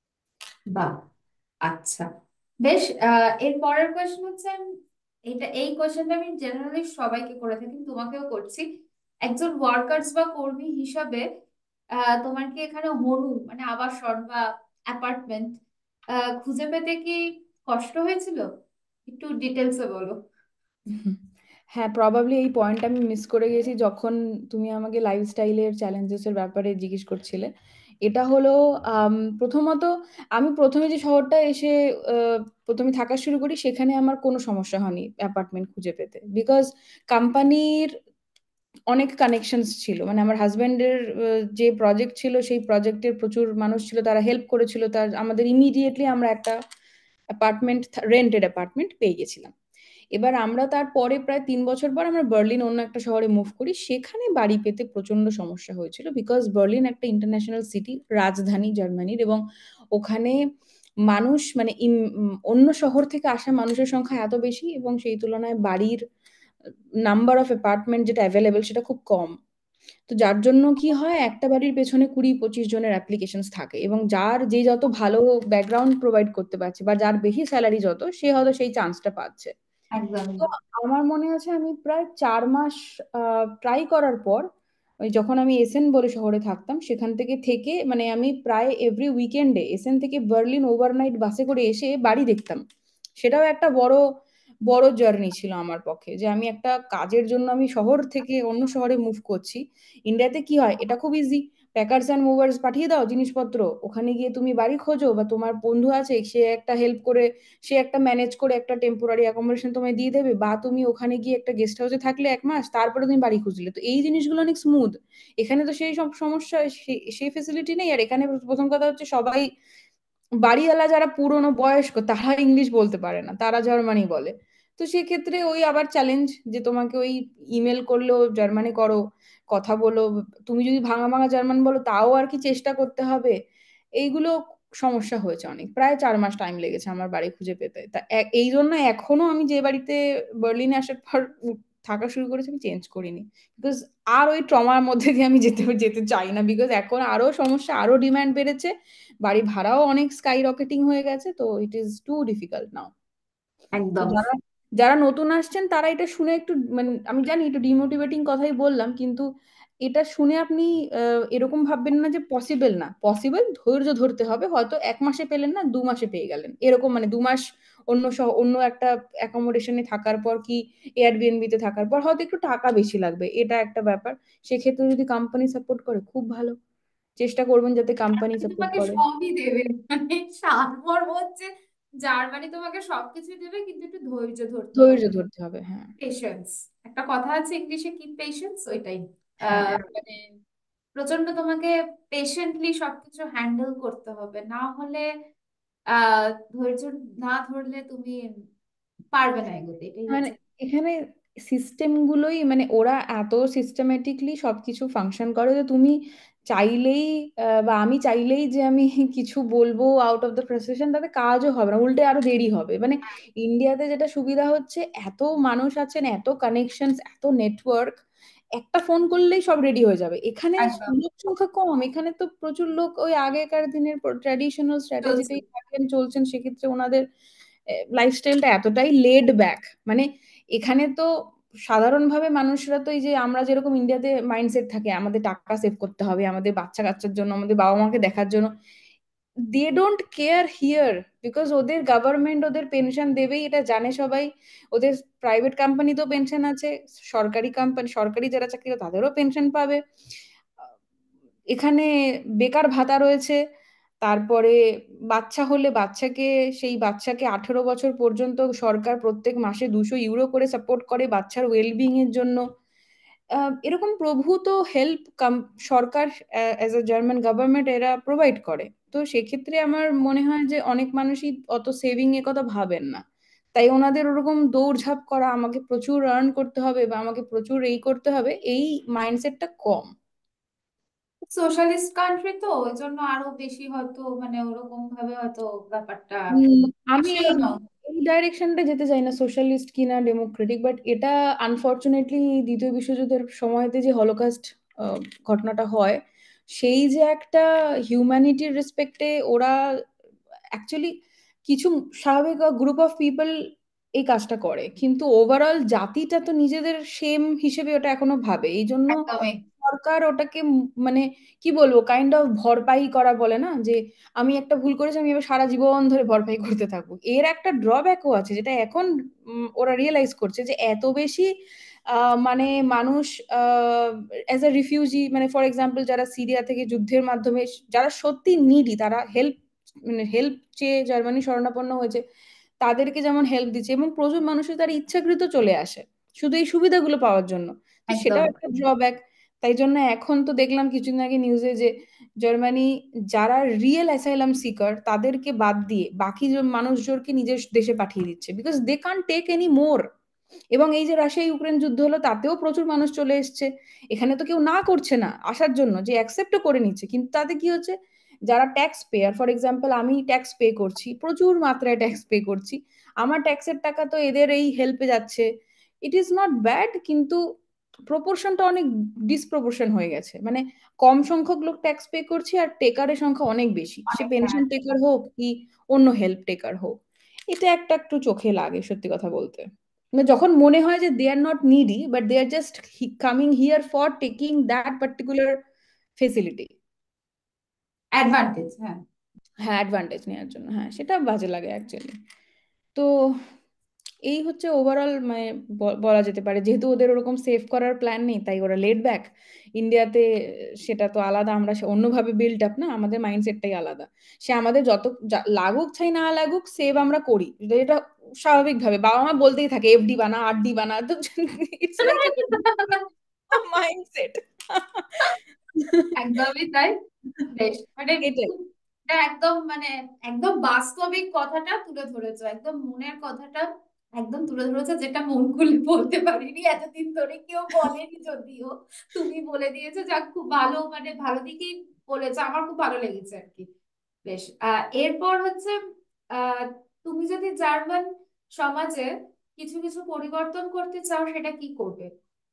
বাহ, আচ্ছা, বেশ। আহ এর পরের কোয়েশ্চেন হচ্ছে, আমি- এটা এই কোয়েশ্চেনটা আমি জেনারেলি সবাইকে করে থাকি, তোমাকেও করছি। একজন ওয়ার্কার্স বা কর্মী হিসাবে আহ তোমার কি এখানে হনু মানে আবাসন বা অ্যাপার্টমেন্ট খুঁজে পেতে কি কষ্ট হয়েছিল? একটু ডিটেলসে বলো। হুম। হ্যাঁ, প্রবাবলি এই পয়েন্ট আমি মিস করে গেছি যখন তুমি আমাকে লাইফস্টাইলের চ্যালেঞ্জেস এর ব্যাপারে জিজ্ঞেস করছিলে। এটা হলো আম, প্রথমত, আমি প্রথমে যে শহরটা এসে আহ, প্রথমে থাকা শুরু করি, সেখানে আমার কোনো সমস্যা হয়নি অ্যাপার্টমেন্ট খুঁজে পেতে, বিকজ কোম্পানির অনেক কানেকশনস ছিল। মানে আমার হাজবেন্ডের যে প্রজেক্ট ছিল, সেই প্রজেক্টের প্রচুর মানুষ ছিল, তারা হেল্প করেছিল। তার আমাদের ইমিডিয়েটলি আমরা একটা অ্যাপার্টমেন্ট, রেন্টেড অ্যাপার্টমেন্ট পেয়ে গেছিলাম। এবার আমরা তারপরে প্রায় তিন বছর পর আমরা বার্লিন অন্য একটা শহরে মুভ করি। সেখানে বাড়ি পেতে প্রচন্ড সমস্যা হয়েছিল, বিকজ বার্লিন একটা ইন্টারন্যাশনাল সিটি, রাজধানী জার্মানির। এবং ওখানে মানুষ মানে ইম- উম, অন্য শহর থেকে আসা মানুষের সংখ্যা এত বেশি, এবং সেই তুলনায় বাড়ির নাম্বার অফ অ্যাপার্টমেন্ট যেটা অ্যাভেলেবেল সেটা খুব কম। তো যার জন্য কি হয়, একটা বাড়ির পেছনে কুড়ি পঁচিশ জনের অ্যাপ্লিকেশন থাকে, এবং যার যে যত ভালো ব্যাকগ্রাউন্ড প্রোভাইড করতে পারছে, বা যার বেশি স্যালারি যত, সে হয়তো সেই চান্সটা পাচ্ছে। একদমই। তো আমার মনে আছে আমি প্রায় চার মাস ট্রাই করার পর, ওই যখন আমি এসেন বলে শহরে থাকতাম, সেখান থেকে থেকে মানে আমি প্রায় এভরি উইকেন্ডে এসেন থেকে বার্লিন ওভারনাইট বাসে করে এসে বাড়ি দেখতাম। সেটাও একটা বড় বড় জার্নি ছিল আমার পক্ষে, যে আমি একটা কাজের জন্য আমি শহর থেকে অন্য শহরে মুভ করছি। ইন্ডিয়াতে কি হয়, এটা খুব ইজি, প্যাকার্স অ্যান্ড মুভার্স পাঠিয়ে দাও জিনিসপত্র, ওখানে গিয়ে তুমি বাড়ি খোঁজো, বা তোমার বন্ধু আছে সে একটা হেল্প করে, সে একটা ম্যানেজ করে একটা টেম্পোরারি অ্যাকোমোডেশন তোমায় দিয়ে দেবে, বা তুমি ওখানে গিয়ে একটা গেস্ট হাউসে থাকলে এক মাস, তারপরে তুমি বাড়ি খুঁজলে। তো এই জিনিসগুলো অনেক স্মুথ। এখানে তো সেই সব সমস্যা, সে- সেই ফেসিলিটি নেই। আর এখানে প্রথম কথা হচ্ছে সবাই, বাড়িওয়ালা যারা পুরনো বয়স্ক তারা ইংলিশ বলতে পারে না, তারা জার্মানি বলে। তো সেক্ষেত্রে ওই আবার চ্যালেঞ্জ, যে তোমাকে ওই ইমেল করলেও জার্মানি করো, কথা বলো, তুমি যদি ভাঙা ভাঙা জার্মান বলো তাও আর কি চেষ্টা করতে হবে। এইগুলো সমস্যা হয়েছে অনেক, প্রায় চার মাস টাইম লেগেছে আমার বাড়ি খুঁজে পেতে। তা এ- এই জন্য এখনো আমি যে বাড়িতে বার্লিনে আসার পর উম থাকা শুরু করেছি আমি চেঞ্জ করিনি। বিকজ আর ওই ট্রমার মধ্যে দিয়ে আমি যেতে যেতে চাই না, বিকজ এখন আরো সমস্যা, আরো ডিমান্ড বেড়েছে, বাড়ি ভাড়াও অনেক স্কাই রকেটিং হয়ে গেছে, তো it is too difficult now. তো একদম। যারা যারা নতুন আসছেন তারা এটা শুনে একটু, মানে আমি জানি একটু ডিমোটিভেটিং কথাই বললাম, কিন্তু এটা শুনে আপনি আহ, এরকম ভাববেন না যে পসিবল না, পসিবল, ধৈর্য ধরতে হবে, হয়তো এক মাসে পেলেন না দু মাসে পেয়ে গেলেন এরকম, মানে দু মাস অন্য সহ অন্য একটা অ্যাকোমোডেশনে থাকার পর কি এয়ারবিএনবি তে থাকার পর হয়তো একটু টাকা বেশি লাগবে, এটা একটা ব্যাপার। সেক্ষেত্রে যদি কোম্পানি সাপোর্ট করে খুব ভালো, চেষ্টা করবেন যাতে কোম্পানি জার্মানি সাপোর্ট তোমাকে করে। সবই দেবে, মানে সারমর্ম হচ্ছে জার্মানি তোমাকে সবকিছু দেবে, কিন্তু একটু ধৈর্য ধরতে ধৈর্য হবে। ধরতে হবে, হ্যাঁ। পেশেন্স, একটা কথা আছে ইংলিশে, কি পেশেন্স, ওইটাই। হ্যাঁ, আহ, মানে প্রচন্ড তোমাকে পেশেন্টলি সবকিছু হ্যান্ডেল করতে হবে, না হলে আহ ধৈর্য না ধরলে তুমি পারবে না এগোতে, এটাই মানে হচ্ছে। এখানে সিস্টেম গুলোই, মানে ওরা এত সিস্টেমেটিকলি সবকিছু ফাংশন করে যে তুমি চাইলেই আহ, বা আমি চাইলেই যে আমি কিছু বলবো আউট অফ দ্য ফ্রাস্ট্রেশন, তাতে কাজও হবে না, উল্টে আরো দেরি হবে। মানে ইন্ডিয়াতে যেটা সুবিধা হচ্ছে, এত মানুষ আছেন, এত কানেকশন, এত নেটওয়ার্ক, একটা ফোন করলেই সব রেডি হয়ে যাবে। এখানে একদম। লোক সংখ্যা কম, এখানে তো প্রচুর লোক ওই আগেকার দিনের ট্র্যাডিশনাল চলছে। স্ট্র্যাটেজিতেই থাকেন, চলছেন, সেক্ষেত্রে ওনাদের লাইফস্টাইলটা এতটাই লেড ব্যাক। মানে এখানে তো সাধারণভাবে মানুষরা তো এই যে আমরা যেরকম ইন্ডিয়াতে মাইন্ডসেট থাকে আমাদের টাকা সেভ করতে হবে আমাদের বাচ্চা কাচ্চার জন্য, আমাদের বাবা মাকে দেখার জন্য, they don't care here. Because ওদের গভর্নমেন্ট ওদের পেনশন দেবেই, এটা জানে সবাই। ওদের প্রাইভেট কোম্পানিতেও পেনশন আছে, সরকারি কোম্পানি, সরকারি যারা চাকরি করে তাদেরও পেনশন পাবে। এখানে বেকার ভাতা রয়েছে। তারপরে বাচ্চা হলে বাচ্চাকে, সেই বাচ্চাকে আঠেরো বছর পর্যন্ত সরকার প্রত্যেক মাসে দুশো ইউরো করে সাপোর্ট করে বাচ্চার ওয়েলবিং এর জন্য। আহ, এরকম প্রভূত হেল্প সরকার অ্যাজ এ জার্মান গভর্নমেন্ট এরা প্রোভাইড করে। তো সেক্ষেত্রে আমার মনে হয় যে অনেক মানুষই অত সেভিং এর কথা ভাবেন না, তাই ওনাদের ওরকম দৌড়ঝাঁপ করা, আমাকে প্রচুর আর্ন করতে হবে বা আমাকে প্রচুর এই করতে হবে, এই মাইন্ডসেটটা কম। সোশ্যালিস্ট কান্ট্রি তো ওই জন্য আরো বেশি হয়তো, মানে ওরকম ভাবে হয়তো ব্যাপারটা উম, আমি আসেও এই না। এই ডাইরেকশনটা যেতে চাই না, সোশ্যালিস্ট কিনা ডেমোক্রেটিক, বাট এটা আনফর্চুনেটলি দ্বিতীয় বিশ্বযুদ্ধের সময়তে যে হলোকাস্ট ঘটনাটা হয়, সেই যে একটা হিউম্যানিটির রেসপেক্টে ওরা অ্যাকচুয়ালি, কিছু স্বাভাবিক গ্রুপ অফ পিপল এই কাজটা করে, কিন্তু ওভারঅল জাতিটা তো নিজেদের সেম হিসেবে ওটা এখনো ভাবে। এই জন্য একদমই। সরকার ওটাকে উম মানে কি বলবো, কাইন্ড অফ ভরপাই করা বলে না, যে আমি একটা ভুল করেছি আমি এবার সারা জীবন ধরে ভরপাই করতে থাকবো। এর একটা ড্রব্যাকও আছে, যেটা এখন উম, ওরা রিয়েলাইজ করছে, যে এত বেশি আহ, মানে মানুষ অ্যাজ এ রিফিউজি, মানে ফর এক্সাম্পল যারা সিরিয়া থেকে যুদ্ধের মাধ্যমে, যারা সত্যি নিডি, তারা হেল্প, মানে হেল্প চেয়ে জার্মানি শরণাপন্ন হয়েছে, তাদেরকে যেমন হেল্প দিচ্ছে, এবং প্রচুর মানুষের তার ইচ্ছাকৃত চলে আসে শুধু এই সুবিধাগুলো পাওয়ার জন্য। তো একদম। সেটাও একটা ড্রব্যাক। তাই জন্য এখন তো দেখলাম কিছুদিন আগে নিউজে যে জার্মানি যারা রিয়েল অ্যাসাইলাম সিকার তাদেরকে বাদ দিয়ে বাকি যে মানুষজনকে নিজের দেশে পাঠিয়ে দিচ্ছে, because they can't take any more. এবং এই যে রাশিয়া ইউক্রেন যুদ্ধ হলো তাতেও প্রচুর মানুষ চলে এসছে, এখানে তো কেউ না করছে না আসার জন্য, যে অ্যাকসেপ্টও করে নিচ্ছে, কিন্তু তাতে কি হচ্ছে, যারা ট্যাক্স পেয়ার, ফর এক্সাম্পল আমি ট্যাক্স পে করছি, প্রচুর মাত্রায় ট্যাক্স পে করছি, আমার ট্যাক্সের টাকা তো এদের এই হেল্পে যাচ্ছে। ইট ইজ নট ব্যাড, কিন্তু প্রপোর্শনটা অনেক ডিসপ্রপোর্শন হয়ে গেছে। মানে কম সংখ্যক লোক ট্যাক্স পে করছে আর টেকারের সংখ্যা অনেক বেশি, সে অনেক, হ্যাঁ। পেনশন টেকার হোক কি অন্য হেল্প টেকার হোক। এটা একটা একটু চোখে লাগে সত্যি কথা বলতে, মানে যখন মনে হয় যে they are not needy but they are just coming here for taking that particular facility. Advantage, হ্যাঁ। হ্যাঁ, অ্যাডভান্টেজ নেওয়ার জন্য, হ্যাঁ, সেটা বাজে লাগে অ্যাকচুয়ালি। তো এই হচ্ছে ওভারঅল মানে ব- বলা যেতে পারে, যেহেতু ওদের ওরকম সেভ করার প্ল্যান নেই তাই ওরা লেট ব্যাক। ইন্ডিয়াতে সেটা তো আলাদা, আমরা সে অন্যভাবে বিল্ড আপ না, আমাদের মাইন্ডসেটটাই আলাদা। সে আমাদের যত যা- লাগুক চাই না লাগুক সেভ আমরা করি, এটা স্বাভাবিকভাবে বাবা মা বলতেই থাকে এফডি বানা আরডি বানা, তো ইটস লাইক মাইন্ডসেট। একদমই তাই। বেশ মানে এটাই। খুব- এটা একদম মানে একদম বাস্তবিক কথাটা তুলে ধরেছো, একদম মনের কথাটা একদম তুলে ধরেছো, যেটা মন খুলে বলতে পারিনি এতদিন ধরে, কেউ বলেনি যদিও, তুমি বলে দিয়েছো, যা খুব ভালো, মানে ভালো দিকেই বলেছো, আমার খুব ভালো লেগেছে আর কি। বেশ, আহ এরপর হচ্ছে, আহ তুমি যদি জার্মান সমাজে কিছু কিছু পরিবর্তন করতে চাও, সেটা কি করবে?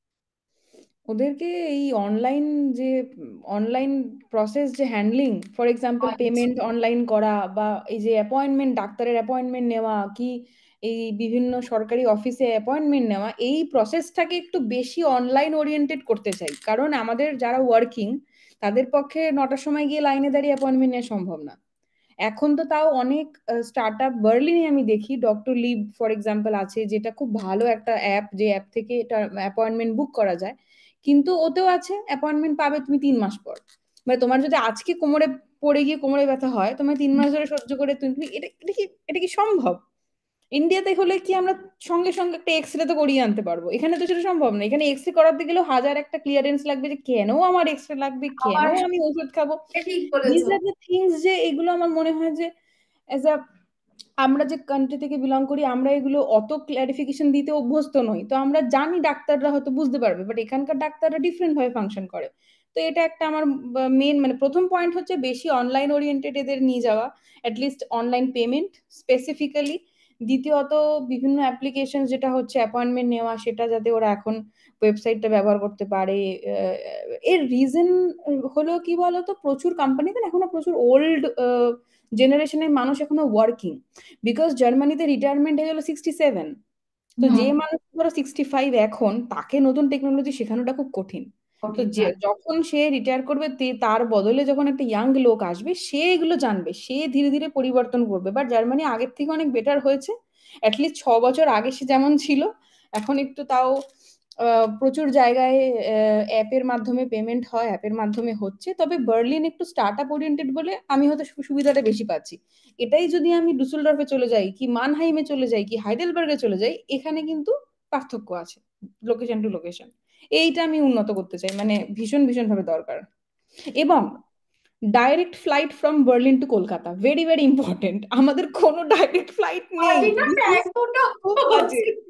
ওদেরকে এই অনলাইন যে অনলাইন প্রসেস যে হ্যান্ডলিং, ফর এক্সাম্পল আচ্ছা। পেমেন্ট অনলাইন করা, বা এই যে অ্যাপয়েন্টমেন্ট, ডাক্তারের অ্যাপয়েন্টমেন্ট নেওয়া কি, এই বিভিন্ন সরকারি অফিসে অ্যাপয়েন্টমেন্ট নেওয়া, এই প্রসেসটাকে একটু বেশি অনলাইন ওরিয়েন্টেড করতে চাই। কারণ আমাদের যারা ওয়ার্কিং তাদের পক্ষে নটার সময় গিয়ে লাইনে দাঁড়িয়ে অ্যাপয়েন্টমেন্ট নেওয়া সম্ভব না। এখন তো তাও অনেক স্টার্ট আপ বার্লিনে আমি দেখি, ডক্টর লিভ ফর এক্সাম্পল আছে, যেটা খুব ভালো একটা অ্যাপ, যে অ্যাপ থেকে এটা অ্যাপয়েন্টমেন্ট বুক করা যায়। কিন্তু ওতেও আছে অ্যাপয়েন্টমেন্ট পাবে তুমি তিন মাস পর। মানে তোমার যদি আজকে কোমরে পড়ে গিয়ে কোমরে ব্যথা হয়, তোমার তিন মাস ধরে সহ্য করে তুমি তুমি- এটা এটা কি এটা কি সম্ভব? ইন্ডিয়াতে হলে কি আমরা সঙ্গে সঙ্গে একটা এক্স রে তো করিয়ে আনতে পারবো, এখানে তো সেটা সম্ভব না। এখানে এক্স রে করাতে গেলেও হাজার একটা ক্লিয়ারেন্স লাগবে, যে কেন আমার এক্স রে লাগবে, কেন আমার আমি ওষুধ খাবো। ঠিক দিস বলেছো। আর দ্য থিংস, যে এগুলো আমার মনে হয় যে অ্যাজ আ, আমরা যে কান্ট্রি থেকে বিলং করি আমরা এগুলো অত ক্লারিফিকেশন দিতে অভ্যস্ত নই, তো আমরা জানি ডাক্তাররা হয়তো বুঝতে পারবে, বাট এখানকার ডাক্তাররা ডিফারেন্ট ভাবে ফাংশন করে। তো এটা একটা আমার মেন মানে প্রথম পয়েন্ট হচ্ছে বেশি অনলাইন ওরিয়েন্টেড এদের নিয়ে যাওয়া, অ্যাটলিস্ট অনলাইন পেমেন্ট স্পেসিফিক্যালি। দ্বিতীয়ত বিভিন্ন অ্যাপ্লিকেশন যেটা হচ্ছে অ্যাপয়েন্টমেন্ট নেওয়া, সেটা যাতে ওরা এখন ওয়েবসাইটটা ব্যবহার করতে পারে। আহ, এর রিজন হলো কি বলতো, প্রচুর কোম্পানিতে এখনো প্রচুর ওল্ড জেনারেশনের মানুষ এখনো ওয়ার্কিং। বিকজ জার্মানিতে রিটায়ারমেন্ট হয়ে গেল সিক্সটি সেভেন। তো যে হুম। মানুষ ধরো সিক্সটি ফাইভ এখন, তাকে নতুন টেকনোলজি শেখানোটা খুব কঠিন। তো কঠিন, যে হ্যাঁ। যখন সে রিটায়ার করবে, তে- তার বদলে যখন একটা ইয়াং লোক আসবে, সে এগুলো জানবে, সে ধীরে ধীরে পরিবর্তন করবে। বাট জার্মানি আগের থেকে অনেক বেটার হয়েছে। অ্যাটলিস্ট ছ বছর আগে সে যেমন ছিল, এখন একটু তাও আহ, প্রচুর জায়গায় অ্যাপের মাধ্যমে পেমেন্ট হয়, অ্যাপের মাধ্যমে হচ্ছে। তবে বার্লিন একটু স্টার্ট আপ ওরিয়েন্টেড বলে আমি হয়তো সু- সুবিধাটা বেশি পাচ্ছি। এটাই যদি আমি ডুসেলডর্ফে চলে যাই, কি মানহাইমে চলে যাই, কি হাইডেলবার্গে চলে যাই, এখানে কিন্তু পার্থক্য আছে, লোকেশন টু লোকেশন। এইটা আমি উন্নত করতে চাই, মানে ভীষণ ভীষণ ভাবে দরকার। এবং direct flight from Berlin to Kolkata, very very important. আমাদের কোনো ডাইরেক্ট ফ্লাইট নেই, বার্লিন না দিস ইজ ফ্র্যাঙ্কফুর্টও খুব বাজে। উচিত।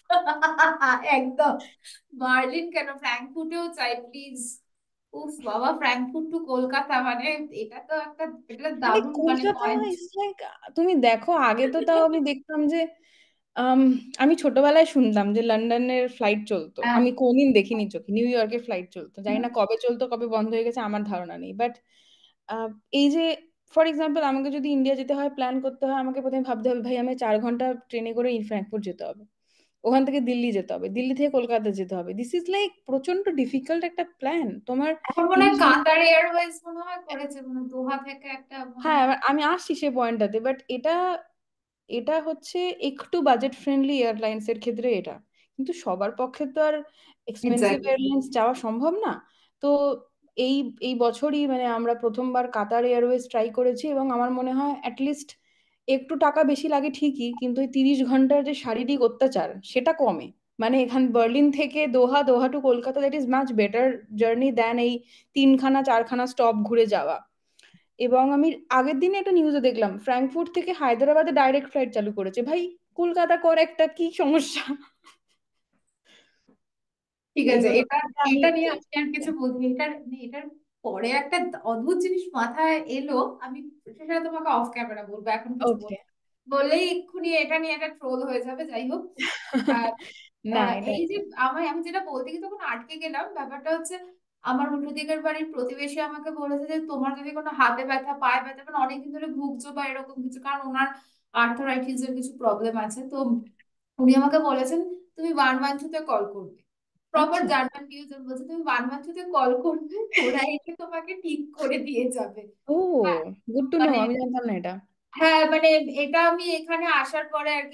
একদম। বার্লিন কেন, ফ্র্যাঙ্কফুর্টেও চাই প্লিজ। উফ বাবা, ফ্র্যাঙ্কফুর্ট টু কলকাতা মানে এটা তো একটা, এটা মানে দারুণ মানে কলকাতা পয়েন্ট। ইজ লাইক, তুমি দেখো আগে তো তাও আমি দেখতাম যে আম, আমি ছোটবেলায় শুনতাম যে লন্ডনের ফ্লাইট চলতো, হ্যাঁ। আমি কোনদিন দেখিনি চোখে। নিউ ইয়র্কের ফ্লাইট চলতো, জানি না কবে চলতো কবে বন্ধ হয়ে গেছে, আমার ধারণা নেই। বাট এই যে ফর এক্সাম্পল আমাকে যদি ইন্ডিয়া যেতে হয়, প্ল্যান করতে হয়, আমাকে প্রথমে ভাবতে হবে ভাই আমি চার ঘন্টা ট্রেনে করে ফ্র্যাঙ্কফুর্ট যেতে হবে, ওখান থেকে দিল্লি যেতে হবে, দিল্লি থেকে কলকাতা যেতে হবে। দিস ইজ লাইক প্রচন্ড ডিফিকাল্ট একটা প্ল্যান তোমার। এখন মনে হয় তিরিশ ঘন্টা কাতার এয়ারওয়েজ মনে হয় করেছে, মানে দোহা থেকে একটা মনে হ্যাঁ, হয়। এবার আমি আসছি সে পয়েন্টটাতে। বাট এটা এটা হচ্ছে একটু বাজেট ফ্রেন্ডলি এয়ারলাইন্স এর ক্ষেত্রে এটা, কিন্তু সবার পক্ষে তো আর এক্সপেন্সিভ এক্স্যাক্টলি। এয়ারলাইন্স যাওয়া সম্ভব না। তো এই এই বছরই মানে আমরা প্রথমবার কাতার এয়ারওয়েজ ট্রাই করেছি, এবং আমার মনে হয় অ্যাটলিস্ট একটু টাকা বেশি লাগে ঠিকই, কিন্তু ওই তিরিশ ঘন্টার যে শারীরিক অত্যাচার সেটা কমে। মানে এখান বার্লিন থেকে Doha, Doha to Kolkata, that is much better journey than এই তিনখানা চারখানা স্টপ ঘুরে যাওয়া। এবং আমি আগের দিনে একটা নিউজে দেখলাম ফ্র্যাঙ্কফুর্ট থেকে হায়দ্রাবাদে ডাইরেক্ট ফ্লাইট চালু করেছে। ভাই, কলকাতা কর একটা, কি সমস্যা? ঠিক আছে, এইগুলো এটা এটা আমি এটা নিয়ে চাই। আমি আর কিছু বলছি, এটার এটার পরে একটা অদ্ভুত জিনিস মাথায় এলো, আমি সেটা তোমাকে অফ ক্যামেরা বলবো, এখন কিছু ওকে। বলবো বললেই এক্ষুনি এটা নিয়ে একটা ট্রোল হয়ে যাবে, যাই হোক। আহ, না, আহ, এটা এই যে আমি আমি যেটা বলতে গিয়ে তখন আটকে গেলাম, ব্যাপারটা হচ্ছে আমার উল্টো দিকের বাড়ির প্রতিবেশী আমাকে বলেছে যে তোমার যদি কোনো হাতে ব্যথা পায়ে ব্যথা, মানে অনেকদিন ধরে ভুগছো বা এরকম কিছু, কারণ ওনার আর্থারাইটিস এর কিছু প্রবলেম আছে, তো উনি আমাকে বলেছেন তুমি ওয়ান ওয়ান টু তে কল করবে। প্রপার আচ্ছা। জার্মান নিউজ বলছে তুমি ওয়ান ওয়ান টু তে কল করবে, ওরা এসে তোমাকে ঠিক করে দিয়ে যাবে। ও, হ্যাঁ, গুড টু নো, মানে আমি জানতাম না এটা। হ্যাঁ মানে এটা আমি এখানে আসার পরে আর কি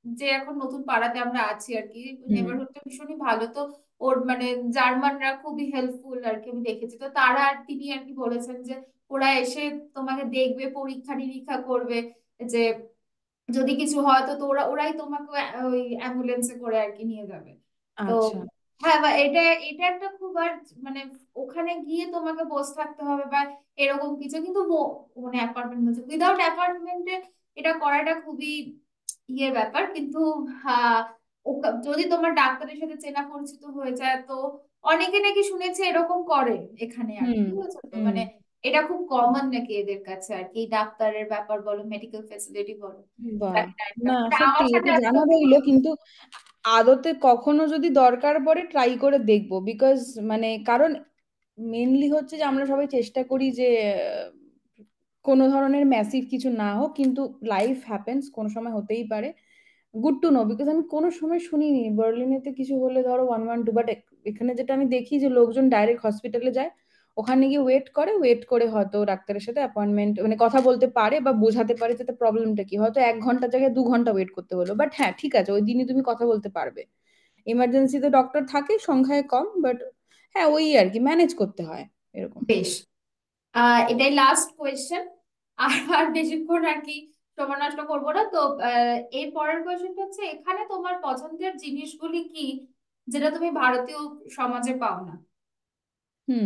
যে এখন নতুন পাড়াতে আমরা আছি আর কি, হুম। নেবারহুডটা ভীষণই ভালো। তো ওর মানে জার্মানরা খুবই হেল্পফুল আর কি, আমি দেখেছি। তো তারা আর তিনি আর কি বলেছেন যে ওরা এসে তোমাকে দেখবে, পরীক্ষা নিরীক্ষা করবে, যে যদি কিছু হয় তো তো ওরা ওরাই তোমাকে ওই অ্যাম্বুলেন্সে করে আর কি নিয়ে যাবে। তো আচ্ছা। হ্যাঁ, বা এটা এটা একটা খুব, আর মানে ওখানে গিয়ে তোমাকে বসে থাকতে হবে বা এরকম কিছু, কিন্তু মো- মানে অ্যাপার্টমেন্ট, উইদাউট অ্যাপার্টমেন্টে এটা করাটা খুবই ইয়ের ব্যাপার। কিন্তু হ্যাঁ, ওকা- যদি তোমার ডাক্তারের সাথে চেনা পরিচিত হয়ে যায় তো অনেকে নাকি শুনেছে এরকম করে এখানে আর কি, হুম। বুঝেছো তো হুম। মানে এটা খুব কমন নাকি এদের কাছে আর কি, ডাক্তারের ব্যাপার বলো, মেডিকেল ফেসিলিটি বলো। বাহ। জানি না এটা, না, এটা সত্যি আমার সাথে এটা এত জানা রইলো, কিন্তু আদতে কখনো যদি দরকার পড়ে ট্রাই করে দেখবো, বিকজ মানে কারণ মেনলি হচ্ছে যে আমরা সবাই চেষ্টা করি যে আহ, কোনো ধরনের ম্যাসিভ কিছু না হোক, কিন্তু লাইফ হ্যাপেন্স, কোনো সময় হতেই পারে। গুড টু নো, বিকজ আমি কোনো সময় শুনিনি বার্লিনেতে কিছু হলে ধরো ওয়ান ওয়ান টু, বাট এখানে যেটা আমি দেখি যে লোকজন ডাইরেক্ট হসপিটালে যায়, ওখানে গিয়ে ওয়েট করে, ওয়েট করে হয়তো ডাক্তারের সাথে অ্যাপয়েন্টমেন্ট মানে কথা বলতে পারে বা বোঝাতে পারে যে প্রবলেমটা কি, হয়তো এক ঘন্টা জায়গায় দু ঘন্টা ওয়েট করতে হলো, বাট হ্যাঁ ঠিক আছে, ওই দিনই তুমি কথা বলতে পারবে। ইমার্জেন্সিতে ডক্টর থাকে সংখ্যায় কম, বাট হ্যাঁ ওই আর কি ম্যানেজ করতে হয় এরকম। বেশ। আহ এটাই লাস্ট কোয়েশ্চেন, আর আর বেশিক্ষণ আর কি সময় নষ্ট করবো না তো। আহ, এর পরের কোয়েশ্চেনটা হচ্ছে, এখানে তোমার পছন্দের জিনিসগুলি কি যেটা তুমি ভারতীয় সমাজে পাও না? হুম।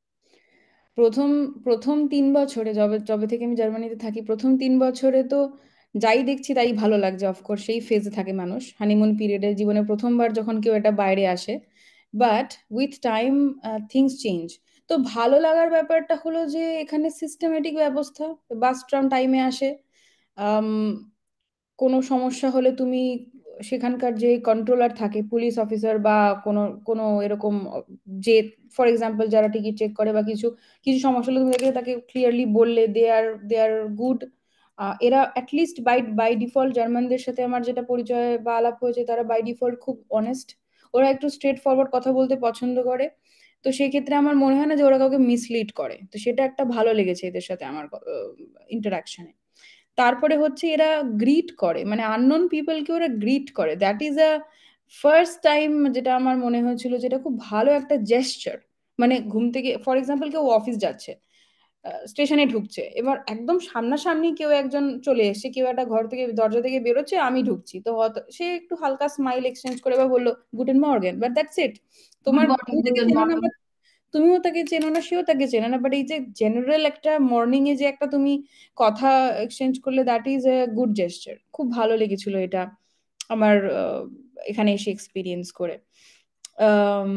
প্রথম প্রথম তিন বছরে, যবে যবে থেকে আমি জার্মানিতে থাকি, প্রথম তিন বছরে তো যাই দেখছি তাই ভালো লাগছে। অফকোর্স সেই ফেজে থাকে মানুষ, হানিমুন পিরিয়ডে, জীবনে প্রথমবার যখন কেউ এটা বাইরে আসে। But with time things change. তো ভালো লাগার ব্যাপারটা হলো যে এখানে সিস্টেমেটিক ব্যবস্থা, বাস ট্রাম টাইমে আসে। আম, কোনো সমস্যা হলে তুমি সেখানকার যে কন্ট্রোলার থাকে, পুলিশ অফিসার বা কোনো কোনো এরকম যে, ফর এক্সাম্পল যারা টিকিট চেক করে বা কিছু কিছু সমস্যা হলে তুমি তাকে তাকে ক্লিয়ারলি বললে they are they are good. এরা অ্যাটলিস্ট বাই বাই ডিফল্ট, জার্মানদের সাথে আমার যেটা পরিচয় বা আলাপ হয়েছে, তারা বাই ডিফল্ট খুব অনেস্ট। ওরা একটু স্ট্রেট ফরওয়ার্ড কথা বলতে পছন্দ করে। তো সেই ক্ষেত্রে আমার মনে হয় না যে ওরা কাউকে মিসলিড করে, তো সেটা একটা ভালো লেগেছে এদের সাথে আমার ইন্টারাকশনে। তারপরে হচ্ছে এরা গ্রিট করে, মানে আননোন পিপলকে ওরা গ্রিট করে, that is a first time যেটা আমার মনে হয়েছিল যেটা খুব ভালো একটা জেস্চার। মানে ঘুম থেকে, ফর এক্সাম্পল, কেউ অফিস যাচ্ছে, স্টেশনে ঢুকছে, এবার একদম সামনাসামনি কেউ একজন চলে এসেছে, কেউ একটা ঘর থেকে দরজা থেকে বেরোচ্ছে, আমি ঢুকছি, তো হয়তো সে একটু হালকা স্মাইল এক্সচেঞ্জ করে বা বললো গুটেন মর্গেন, বাট দ্যাটস ইট। গুড তোমার মর্নিং, তুমি তাকে গুড চেনো না, মর্নিং। বা তুমিও তাকে চেনো না, সেও তাকে চেনে না, বাট এই যে জেনারেল একটা মর্নিং এ যে একটা তুমি কথা এক্সচেঞ্জ করলে, that is a good gesture. খুব ভালো লেগেছিল এটা আমার আহ, এখানে এসে এক্সপিরিয়েন্স করে। আম,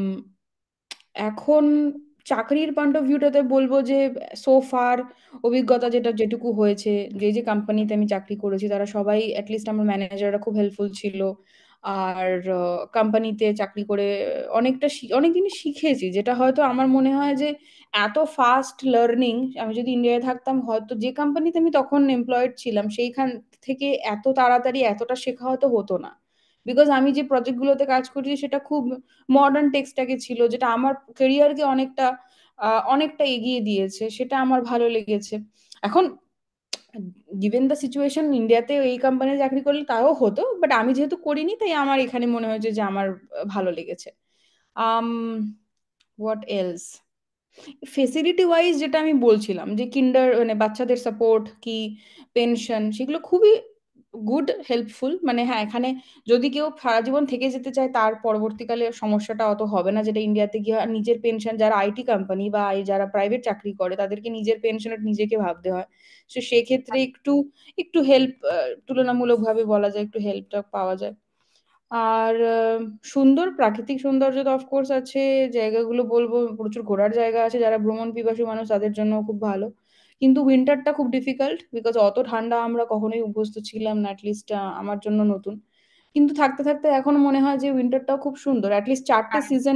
এখন চাকরির পয়েন্ট অফ ভিউটাতে বলবো যে সো ফার অভিজ্ঞতা যেটা যেটুকু হয়েছে, যে যে কোম্পানিতে আমি চাকরি করেছি তারা সবাই, অ্যাটলিস্ট আমার ম্যানেজাররা খুব হেল্পফুল ছিল। আর কোম্পানিতে চাকরি করে অনেকটা শি- অনেক জিনিস শিখেছি, যেটা হয়তো আমার মনে হয় যে এত ফাস্ট লার্নিং আমি যদি ইন্ডিয়ায় থাকতাম, হয়তো যে কোম্পানিতে আমি তখন এমপ্লয়েড ছিলাম সেইখান থেকে এত তাড়াতাড়ি এতটা শেখা হয়তো হতো না। বিকজ আমি যে প্রজেক্টগুলোতে কাজ করছি সেটা খুব মডার্ন টেক্সটাকে ছিল, যেটা আমার ক্যারিয়ারকে অনেকটা আহ, অনেকটা এগিয়ে দিয়েছে, সেটা আমার ভালো লেগেছে। এখন গিভেন দ্য সিচুয়েশন, ইন্ডিয়াতে এই কোম্পানিতে চাকরি করলে তাও হতো, বাট আমি যেহেতু করিনি তাই আমার এখানে মনে হয়েছে যে আমার আহ, ভালো লেগেছে। Um what else, facility wise যেটা আমি বলছিলাম যে কিন্ডার মানে বাচ্চাদের সাপোর্ট কি, পেনশন, সেগুলো খুবই গুড, হেল্পফুল। মানে হ্যাঁ, এখানে যদি কেউ সারা জীবন থেকে যেতে চায় তার পরবর্তীকালে সমস্যাটা অত হবে না, যেটা ইন্ডিয়াতে গিয়ে হয়। আর নিজের পেনশন, যারা আইটি কোম্পানি বা এই যারা প্রাইভেট চাকরি করে তাদেরকে নিজের পেনশন নিজেকে ভাবতে হয়। তো সেক্ষেত্রে একটু একটু হেল্প, তুলনামূলকভাবে বলা যায় একটু হেল্পটা পাওয়া যায়। আর আহ, সুন্দর প্রাকৃতিক সৌন্দর্য তো অফকোর্স আছে, জায়গাগুলো বলবো প্রচুর ঘোরার জায়গা আছে, যারা ভ্রমণ পিপাসু মানুষ তাদের জন্য খুব ভালো। কিন্তু উইন্টারটা খুব ডিফিকাল্ট, বিকজ অত ঠান্ডা আমরা কখনোই অভ্যস্ত ছিলাম না, অ্যাটলিস্ট আমার জন্য নতুন। কিন্তু থাকতে থাকতে এখন মনে হয় যে উইন্টারটাও খুব সুন্দর, অ্যাটলিস্ট চারটে সিজন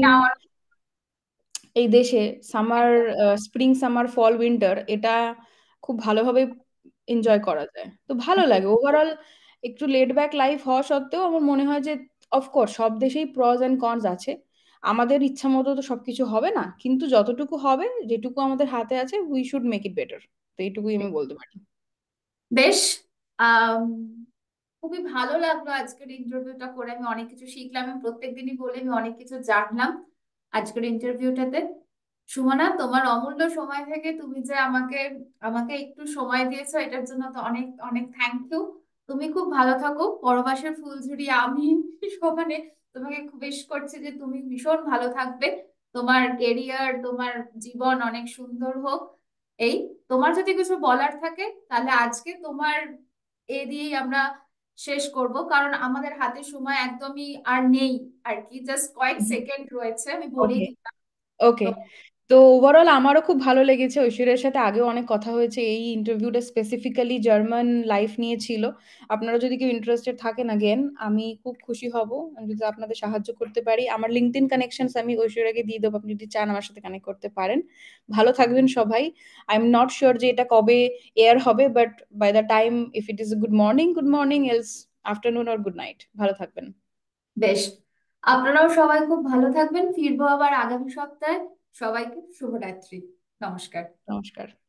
এই দেশে, summer, spring, summer, fall, winter, এটা খুব ভালোভাবে এনজয় করা যায়, তো ভালো লাগে ওভারঅল। একটু লেড ব্যাক লাইফ হওয়া সত্ত্বেও আমার মনে হয় যে অফকোর্স সব দেশেই প্রজ এন্ড কনস আছে। আমাদের ইচ্ছা মতো তো সবকিছু হবে না, কিন্তু যতটুকু হবে, যেটুকু আমাদের হাতে আছে, we should make it better. তো এইটুকুই আমি বলতে পারি। বেশ। আহ খুবই ভালো লাগলো আজকের ইন্টারভিউটা করে, আমি অনেক কিছু শিখলাম, আমি প্রত্যেকদিনই বলে আমি অনেক কিছু জানলাম আজকের ইন্টারভিউটাতে। সুমনা, তোমার অমূল্য সময় থেকে তুমি যে আমাকে আমাকে একটু সময় দিয়েছো, এটার জন্য তো অনেক অনেক থ্যাংক ইউ। তুমি খুব ভালো থাকো, পরবাসের ফুলঝুরি আমি সমানে তোমাকে উইশ করছি যে তুমি ভীষণ ভালো থাকবে, তোমার কেরিয়ার, তোমার জীবন অনেক সুন্দর হোক। এই, তোমার যদি কিছু বলার থাকে তাহলে আজকে তোমার এ দিয়েই আমরা শেষ করব, কারণ আমাদের হাতে সময় একদমই আর নেই আর কি, জাস্ট কয়েক সেকেন্ড রয়েছে, আমি বলেই ওকে। দিলাম। ওকে। তো তো ওভারঅল আমারও খুব ভালো লেগেছে। ঐশ্বরিয়ার সাথে আগেও অনেক কথা হয়েছে, এই ইন্টারভিউটা স্পেসিফিক্যালি জার্মান লাইফ নিয়ে ছিল। আপনারা যদি কেউ ইন্টারেস্টেড থাকেন আগেন, আমি খুব খুশি হব আমি যদি আপনাদের সাহায্য করতে পারি। আমার লিঙ্কডইন কানেকশনস আমি ঐশ্বরিয়াকে দিয়ে দেবো, আপনি যদি চান আমার সাথে কানেক্ট করতে পারেন। ভালো থাকবেন সবাই। আই এম নট শিওর যে এটা কবে এয়ার হবে, but by the time, if it is good morning, good morning, else afternoon or good night. ভালো থাকবেন। বেশ, আপনারাও সবাই খুব ভালো থাকবেন, ফিরবো আবার আগামী সপ্তাহে। সবাইকে শুভরাত্রি, নমস্কার। নমস্কার।